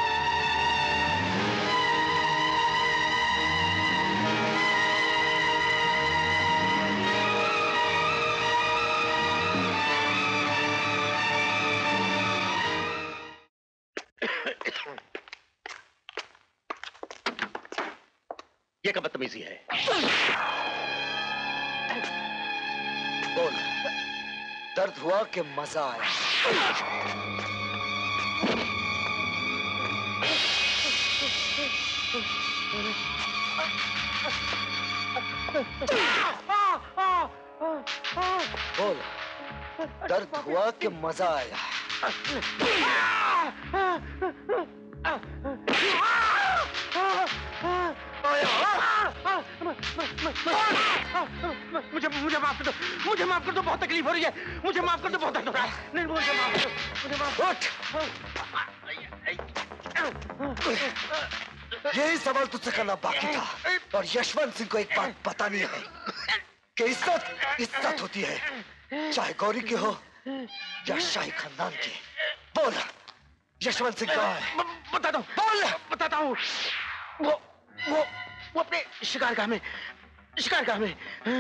Speaker 20: ये क्या बदतमीजी है?
Speaker 7: बोल, दर्द हुआ कि मजा आया? बोल, दर्द हुआ कि मजा आया?
Speaker 20: मुझे मुझे माफ कर दो, मुझे माफ कर दो, बहुत तकलीफ हो रही है, मुझे माफ कर दो, बहुत दर्द हो रहा है। नहीं, मुझे माफ कर दो, मुझे माफ
Speaker 7: उठ। यही सवाल तुझसे करना बाकी था। और यशवंत सिंह को एक बात बतानी है कि इज्जत इज्जत होती है, चाहे गौरी की हो या शाही खानदान की। बोल, यशवंत सिंह कहाँ है?
Speaker 20: बता दो, बोल, बताता हूँ। वो वो वो अपने शिकारगाह में, शिकारगाह में।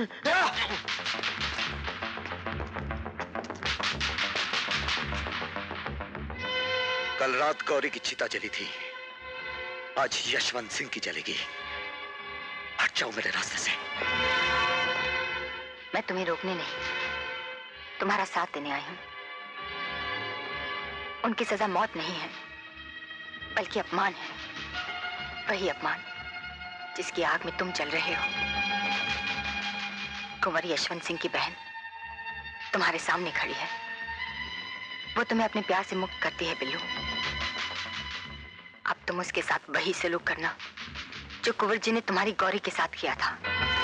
Speaker 7: कल रात गौरी की चिता जली थी, आज यशवंत सिंह की जलेगी। हट जाओ मेरे रास्ते से।
Speaker 4: मैं तुम्हें रोकने नहीं, तुम्हारा साथ देने आई हूं। उनकी सजा मौत नहीं है, बल्कि अपमान है। वही अपमान जिसकी आग में तुम जल रहे हो। कुंवर यशवंत सिंह की बहन तुम्हारे सामने खड़ी है। वो तुम्हें अपने प्यार से मुक्त करती है बिल्लू। अब तुम उसके साथ वही सलूक करना जो कुंवर जी ने तुम्हारी गौरी के साथ किया था।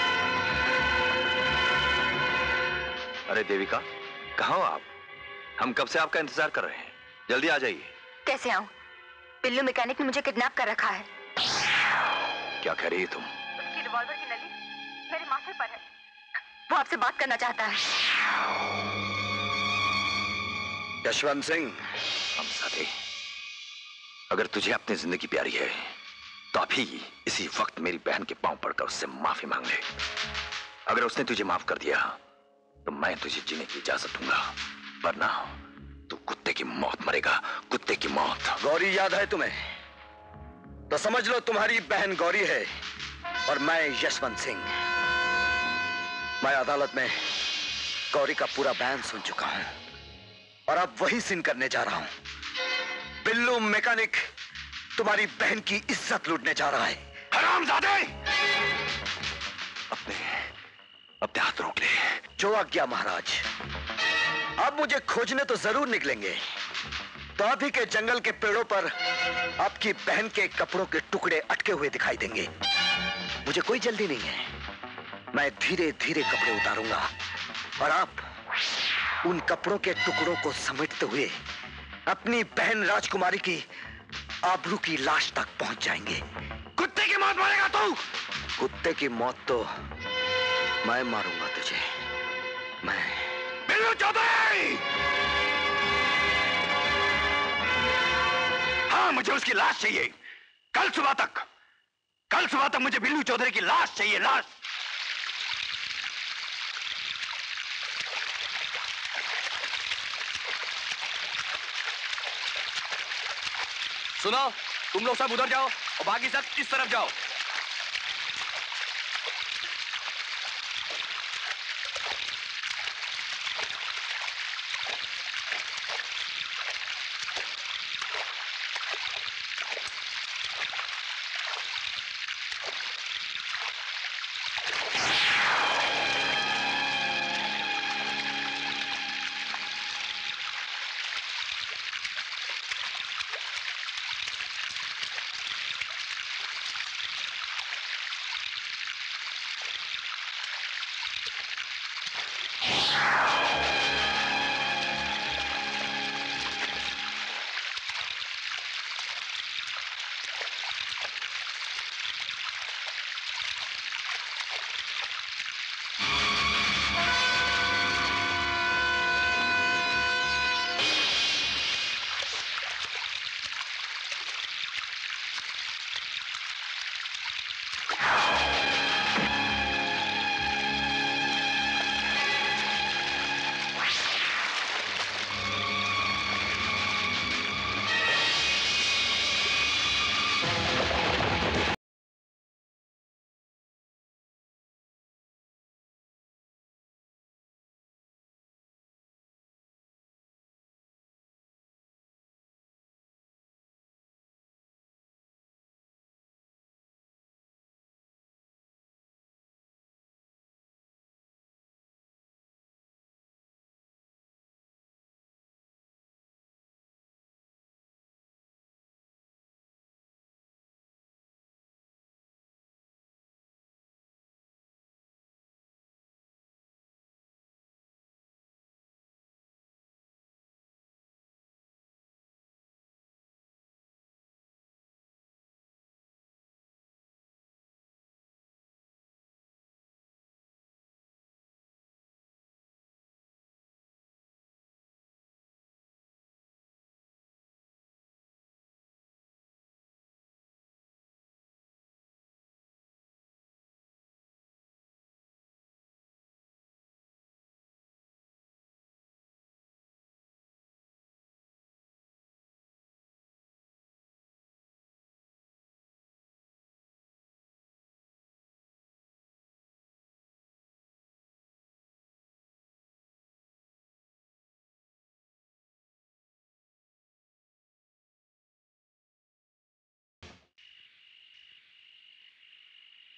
Speaker 5: अरे देविका, कहाँ हो आप? हम कब से आपका इंतजार कर रहे हैं, जल्दी आ जाइए।
Speaker 4: कैसे आऊं? बिल्लू मैकेनिक ने मुझे किडनैप कर रखा है।
Speaker 5: क्या कह रही है तुम?
Speaker 4: उसकी रिवॉल्वर की नली मेरे माथे पर है। वो आपसे बात करना चाहता है।
Speaker 5: यशवंत सिंह, हम साथी, अगर तुझे अपनी जिंदगी प्यारी है तो अभी इसी वक्त मेरी बहन के पांव पड़कर उससे माफी मांग ले। अगर उसने तुझे माफ कर दिया तो मैं तुझे जीने की इजाजत दूंगा, वरना तू कुत्ते की मौत मरेगा, कुत्ते की मौत।
Speaker 7: गौरी याद है तुम्हें? तो समझ लो तुम्हारी बहन गौरी है और मैं यशवंत सिंह। मैं अदालत में गौरी का पूरा बयान सुन चुका हूं और अब वही सीन करने जा रहा हूं। बिल्लू मैकेनिक तुम्हारी बहन की इज्जत लूटने जा रहा है।
Speaker 21: हरामजादे!
Speaker 7: अपने अपने हाथ रोक ले। जो आज्ञा महाराज। अब मुझे खोजने तो जरूर निकलेंगे, तो अभी के जंगल के पेड़ों पर आपकी बहन के कपड़ों के टुकड़े अटके हुए दिखाई देंगे। मुझे कोई जल्दी नहीं है, मैं धीरे धीरे कपड़े उतारूंगा और आप उन कपड़ों के टुकड़ों को समेटते हुए अपनी बहन राजकुमारी की आबरू की लाश तक पहुंच जाएंगे।
Speaker 21: कुत्ते की मौत मारेगा तू?
Speaker 7: कुत्ते की मौत तो मैं मारूंगा तुझे। मैं
Speaker 21: बिल्लू चौधरी! हाँ, मुझे उसकी लाश चाहिए। कल सुबह तक, कल सुबह तक मुझे बिल्लू चौधरी की लाश चाहिए, लाश।
Speaker 5: सुनो, तुम लोग सब उधर जाओ और बाकी सब इस तरफ जाओ।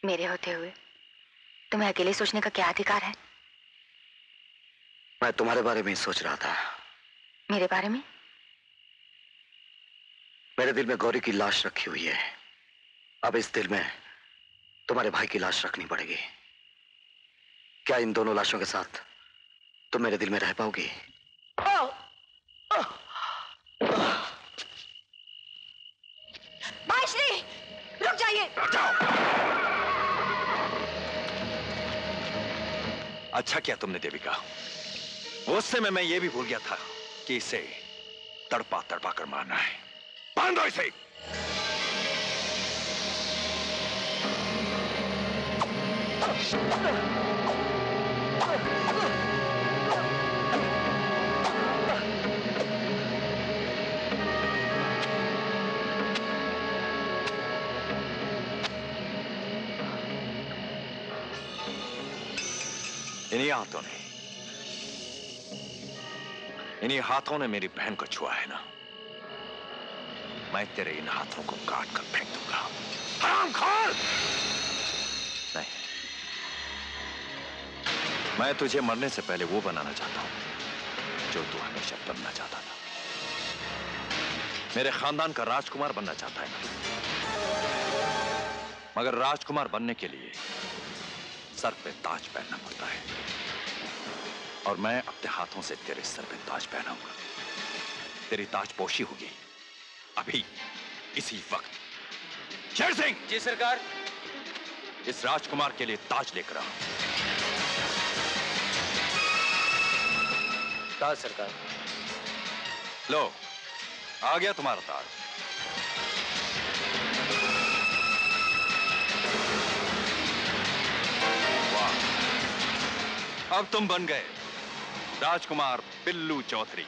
Speaker 4: मेरे होते हुए तुम्हें अकेले सोचने का क्या अधिकार है?
Speaker 5: मैं तुम्हारे बारे में ही सोच रहा था।
Speaker 4: मेरे बारे में?
Speaker 5: मेरे दिल में गौरी की लाश रखी हुई है। अब इस दिल में तुम्हारे भाई की लाश रखनी पड़ेगी। क्या इन दोनों लाशों के साथ तुम मेरे दिल में रह पाओगी?
Speaker 4: भाईश्री, रुक जाइए।
Speaker 5: अच्छा किया तुमने देविका। उस समय मैं ये भी भूल गया था कि इसे तड़पा तड़पा कर मारना है। बांधो इसे। इन्हीं हाथों ने इन्हीं हाथों ने मेरी बहन को छुआ है ना। मैं तेरे इन हाथों को काट कर फेंक दूंगा। हरामखोर! नहीं, मैं तुझे मरने से पहले वो बनाना चाहता हूं जो तू हमेशा बनना चाहता था। मेरे खानदान का राजकुमार बनना चाहता है ना, मगर राजकुमार बनने के लिए सर पे ताज पहनना पड़ता है, और मैं अपने हाथों से तेरे सर पे ताज पहनाऊंगा। तेरी ताजपोशी होगी अभी इसी वक्त। शेर सिंह!
Speaker 18: जी सरकार।
Speaker 5: इस राजकुमार के लिए ताज लेकर आओ।
Speaker 18: ताज सरकार।
Speaker 5: लो, आ गया तुम्हारा ताज। वाह, अब तुम बन गए राजकुमार बिल्लू चौधरी।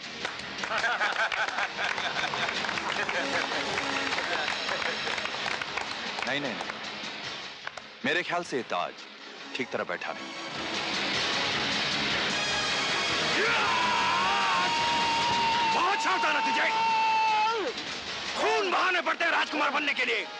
Speaker 5: नहीं नहीं नहीं, मेरे ख्याल से ताज ठीक तरह बैठा नहीं है। बहुत चाहता ना तुझे, खून बहाने पड़ते हैं राजकुमार बनने के लिए।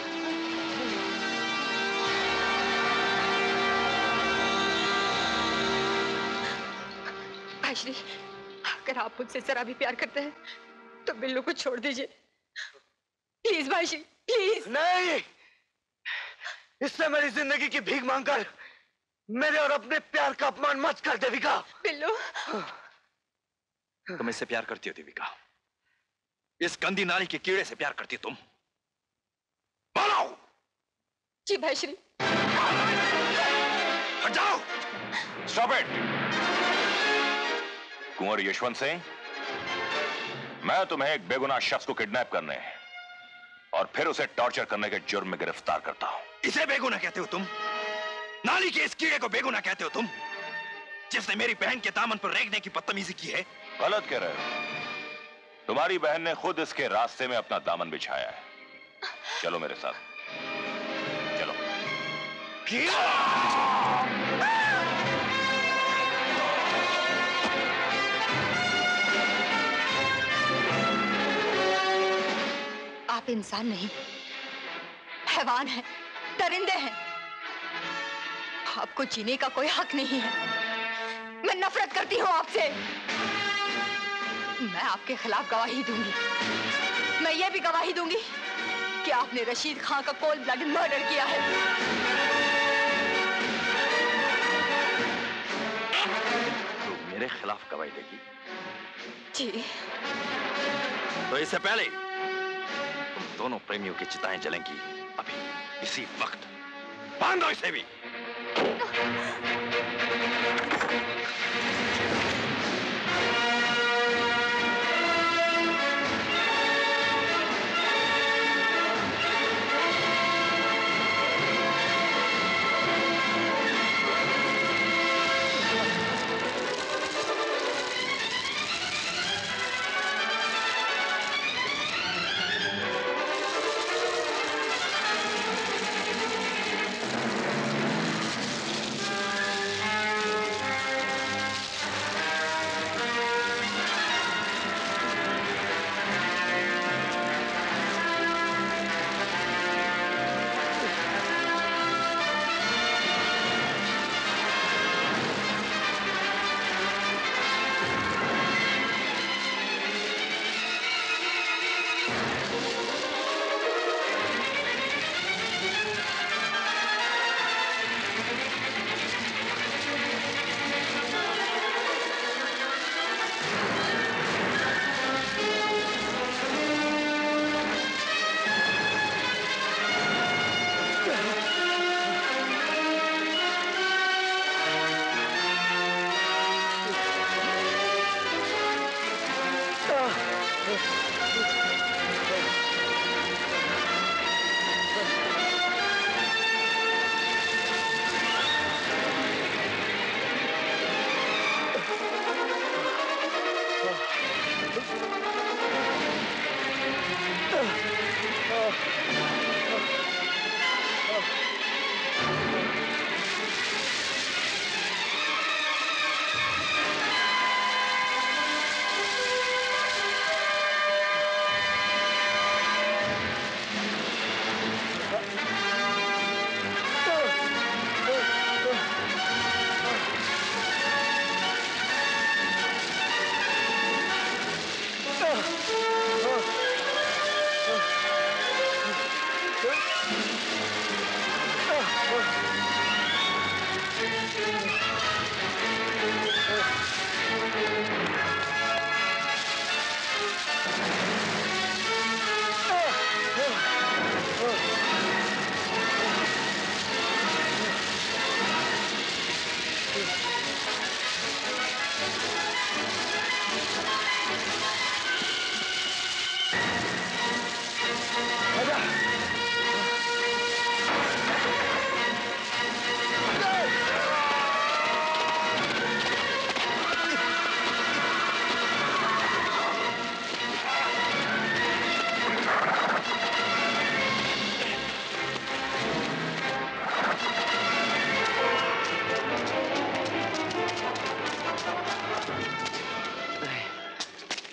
Speaker 4: भाईश्री, अगर आप मुझसे जरा भी प्यार करते हैं तो बिल्लू को छोड़ दीजिए, प्लीज भाईश्री, प्लीज।
Speaker 7: नहीं, इससे मेरी जिंदगी की भीख मांगकर मेरे और अपने प्यार का अपमान मत कर देविका।
Speaker 4: बिल्लू,
Speaker 5: तुम इससे प्यार करती हो देविका? इस गंदी नाली के कीड़े से प्यार करती तुम? बोलो।
Speaker 4: जी भाईश्री।
Speaker 21: हट जाओ। Stop it. कुंवर यशवंत सिंह, मैं तुम्हें एक बेगुनाह शख्स को किडनैप करने और फिर उसे टॉर्चर करने के जुर्म में गिरफ्तार करता हूं।
Speaker 5: इसे बेगुनाह कहते हो तुम? नाली के इस कीड़े को बेगुनाह कहते हो तुम, जिसने मेरी बहन के दामन पर रेंगने की बदतमीजी की है?
Speaker 21: गलत कह रहे हो। तुम्हारी बहन ने खुद इसके रास्ते में अपना दामन बिछाया है। चलो मेरे साथ, चलो।
Speaker 4: आप इंसान नहीं, हैवान हैं, दरिंदे हैं। आपको जीने का कोई हक नहीं है। मैं नफरत करती हूँ आपसे। मैं आपके खिलाफ गवाही दूंगी। मैं ये भी गवाही दूंगी कि आपने रशीद खान का कोल्ड ब्लडेड मर्डर किया है।
Speaker 5: तो मेरे खिलाफ गवाही देगी?
Speaker 4: जी।
Speaker 5: तो इससे पहले तुम दोनों प्रेमियों की चिताएं जलेंगी अभी इसी वक्त। बांधो इसे भी।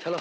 Speaker 5: चलो।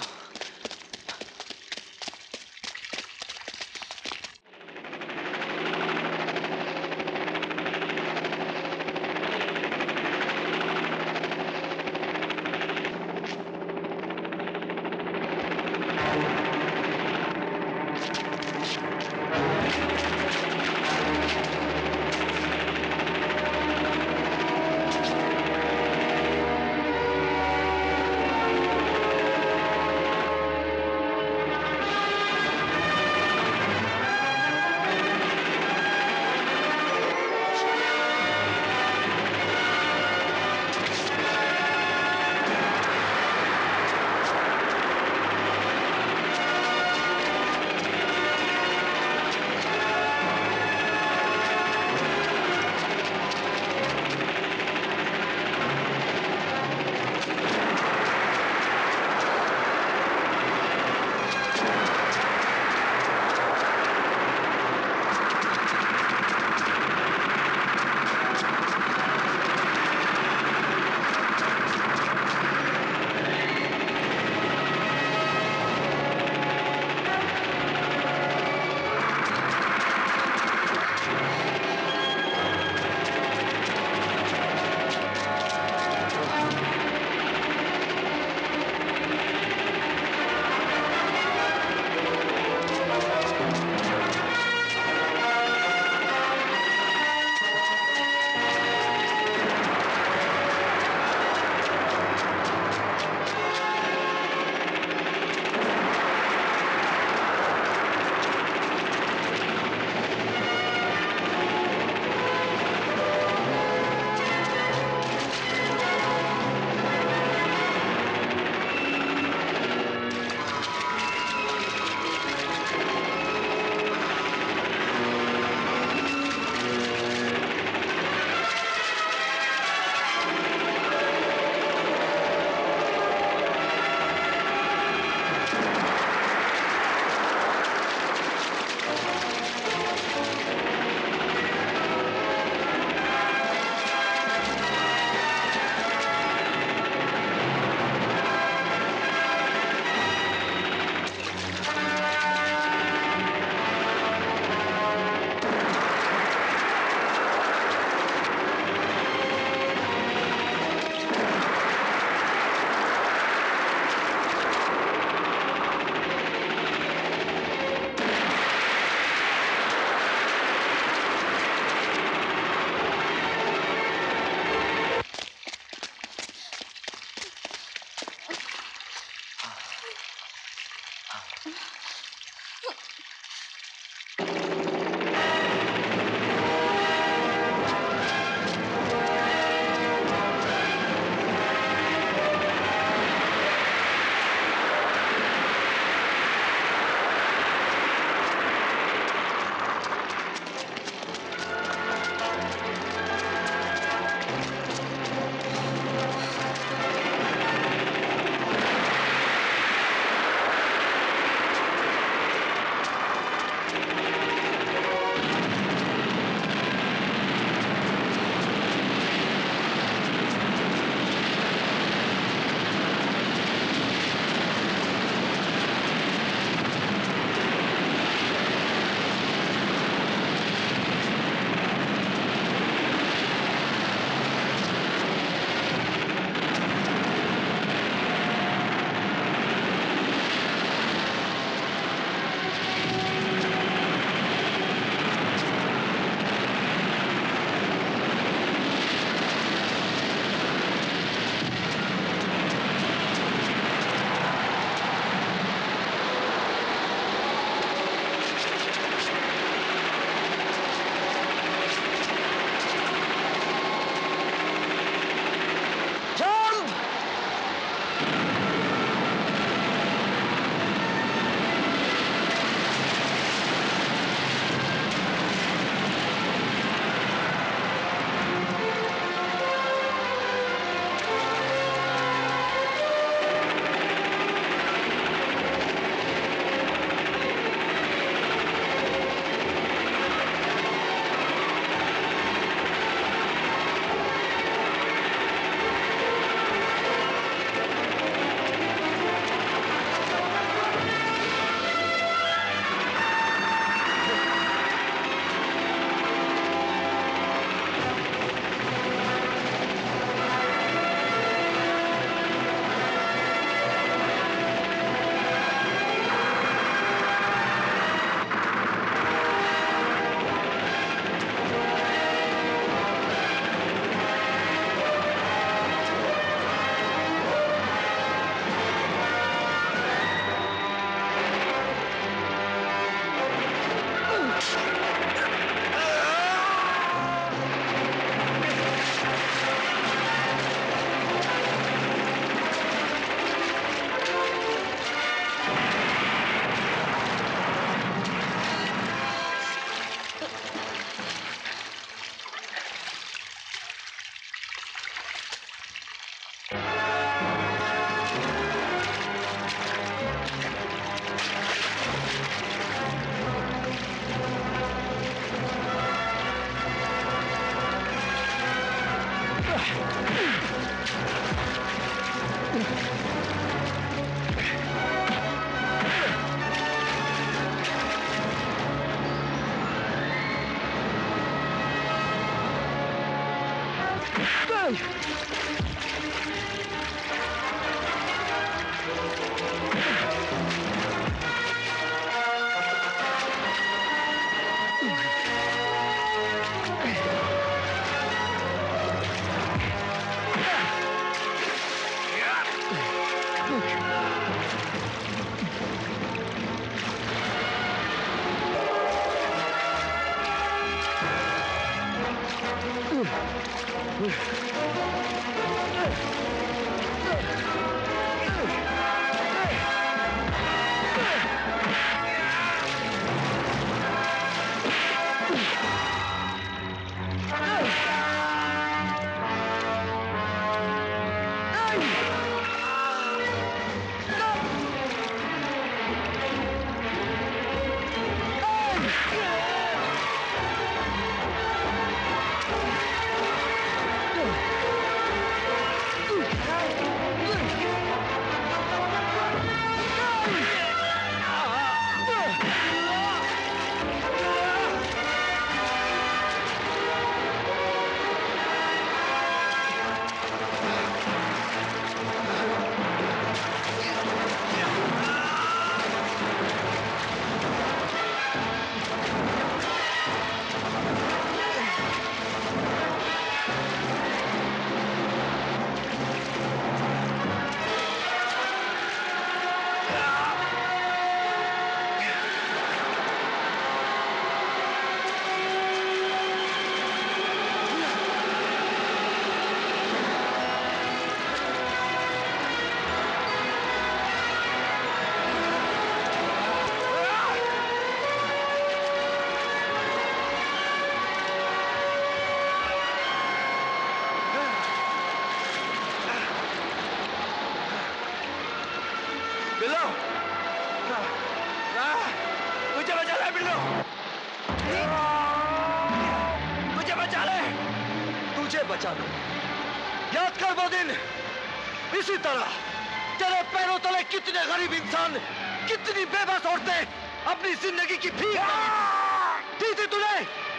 Speaker 7: बचा लो। याद कर वो दिन, इसी तरह तेरे पैरों तले कितने गरीब इंसान, कितनी बेबस औरतें अपनी जिंदगी की भीख दी थी तूने।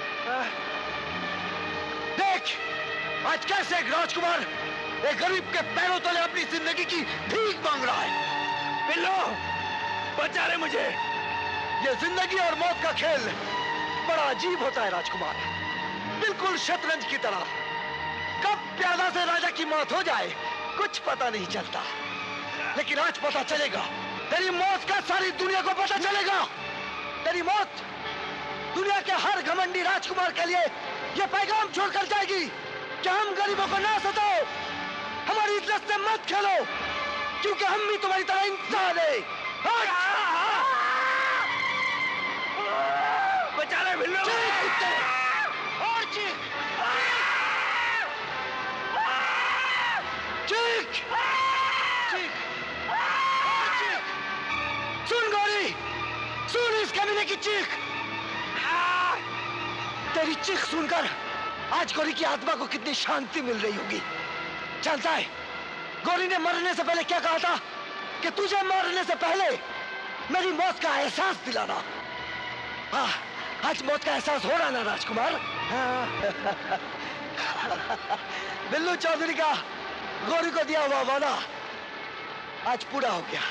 Speaker 7: देख आज कैसे एक राजकुमार एक गरीब के पैरों तले अपनी जिंदगी की भीख मांग रहा है। बिल्लो बचा ले मुझे। ये जिंदगी और मौत का खेल बड़ा अजीब होता है राजकुमार, बिल्कुल शतरंज की तरह। कब प्यादा से राजा की मौत हो जाए कुछ पता नहीं चलता, लेकिन आज पता चलेगा। तेरी मौत का सारी दुनिया को पता चलेगा। तेरी मौत दुनिया के हर घमंडी राजकुमार के लिए ये पैगाम छोड़कर जाएगी कि हम गरीबों को ना सताओ, हमारी इज्जत से मत खेलो, क्योंकि हम भी तुम्हारी तरह इंसान है। बचा ले बिल्लो। और चीख चीख चीख और चीख। सुन गौरी, सुन इस कमीने की चीख। तेरी चीख सुनकर आज गौरी की आत्मा को कितनी शांति मिल रही होगी। जानता है गौरी ने मरने से पहले क्या कहा था? कि तुझे मरने से पहले मेरी मौत का एहसास दिलाना। हाँ, आज मौत का एहसास हो रहा ना राजकुमार? बिल्लू चौधरी का गौरी को दिया हुआ वादा आज पूरा हो गया।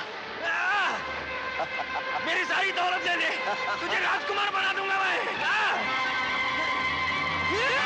Speaker 7: मेरी सारी दौलत ले ले, तुझे राजकुमार बना दूंगा मैं।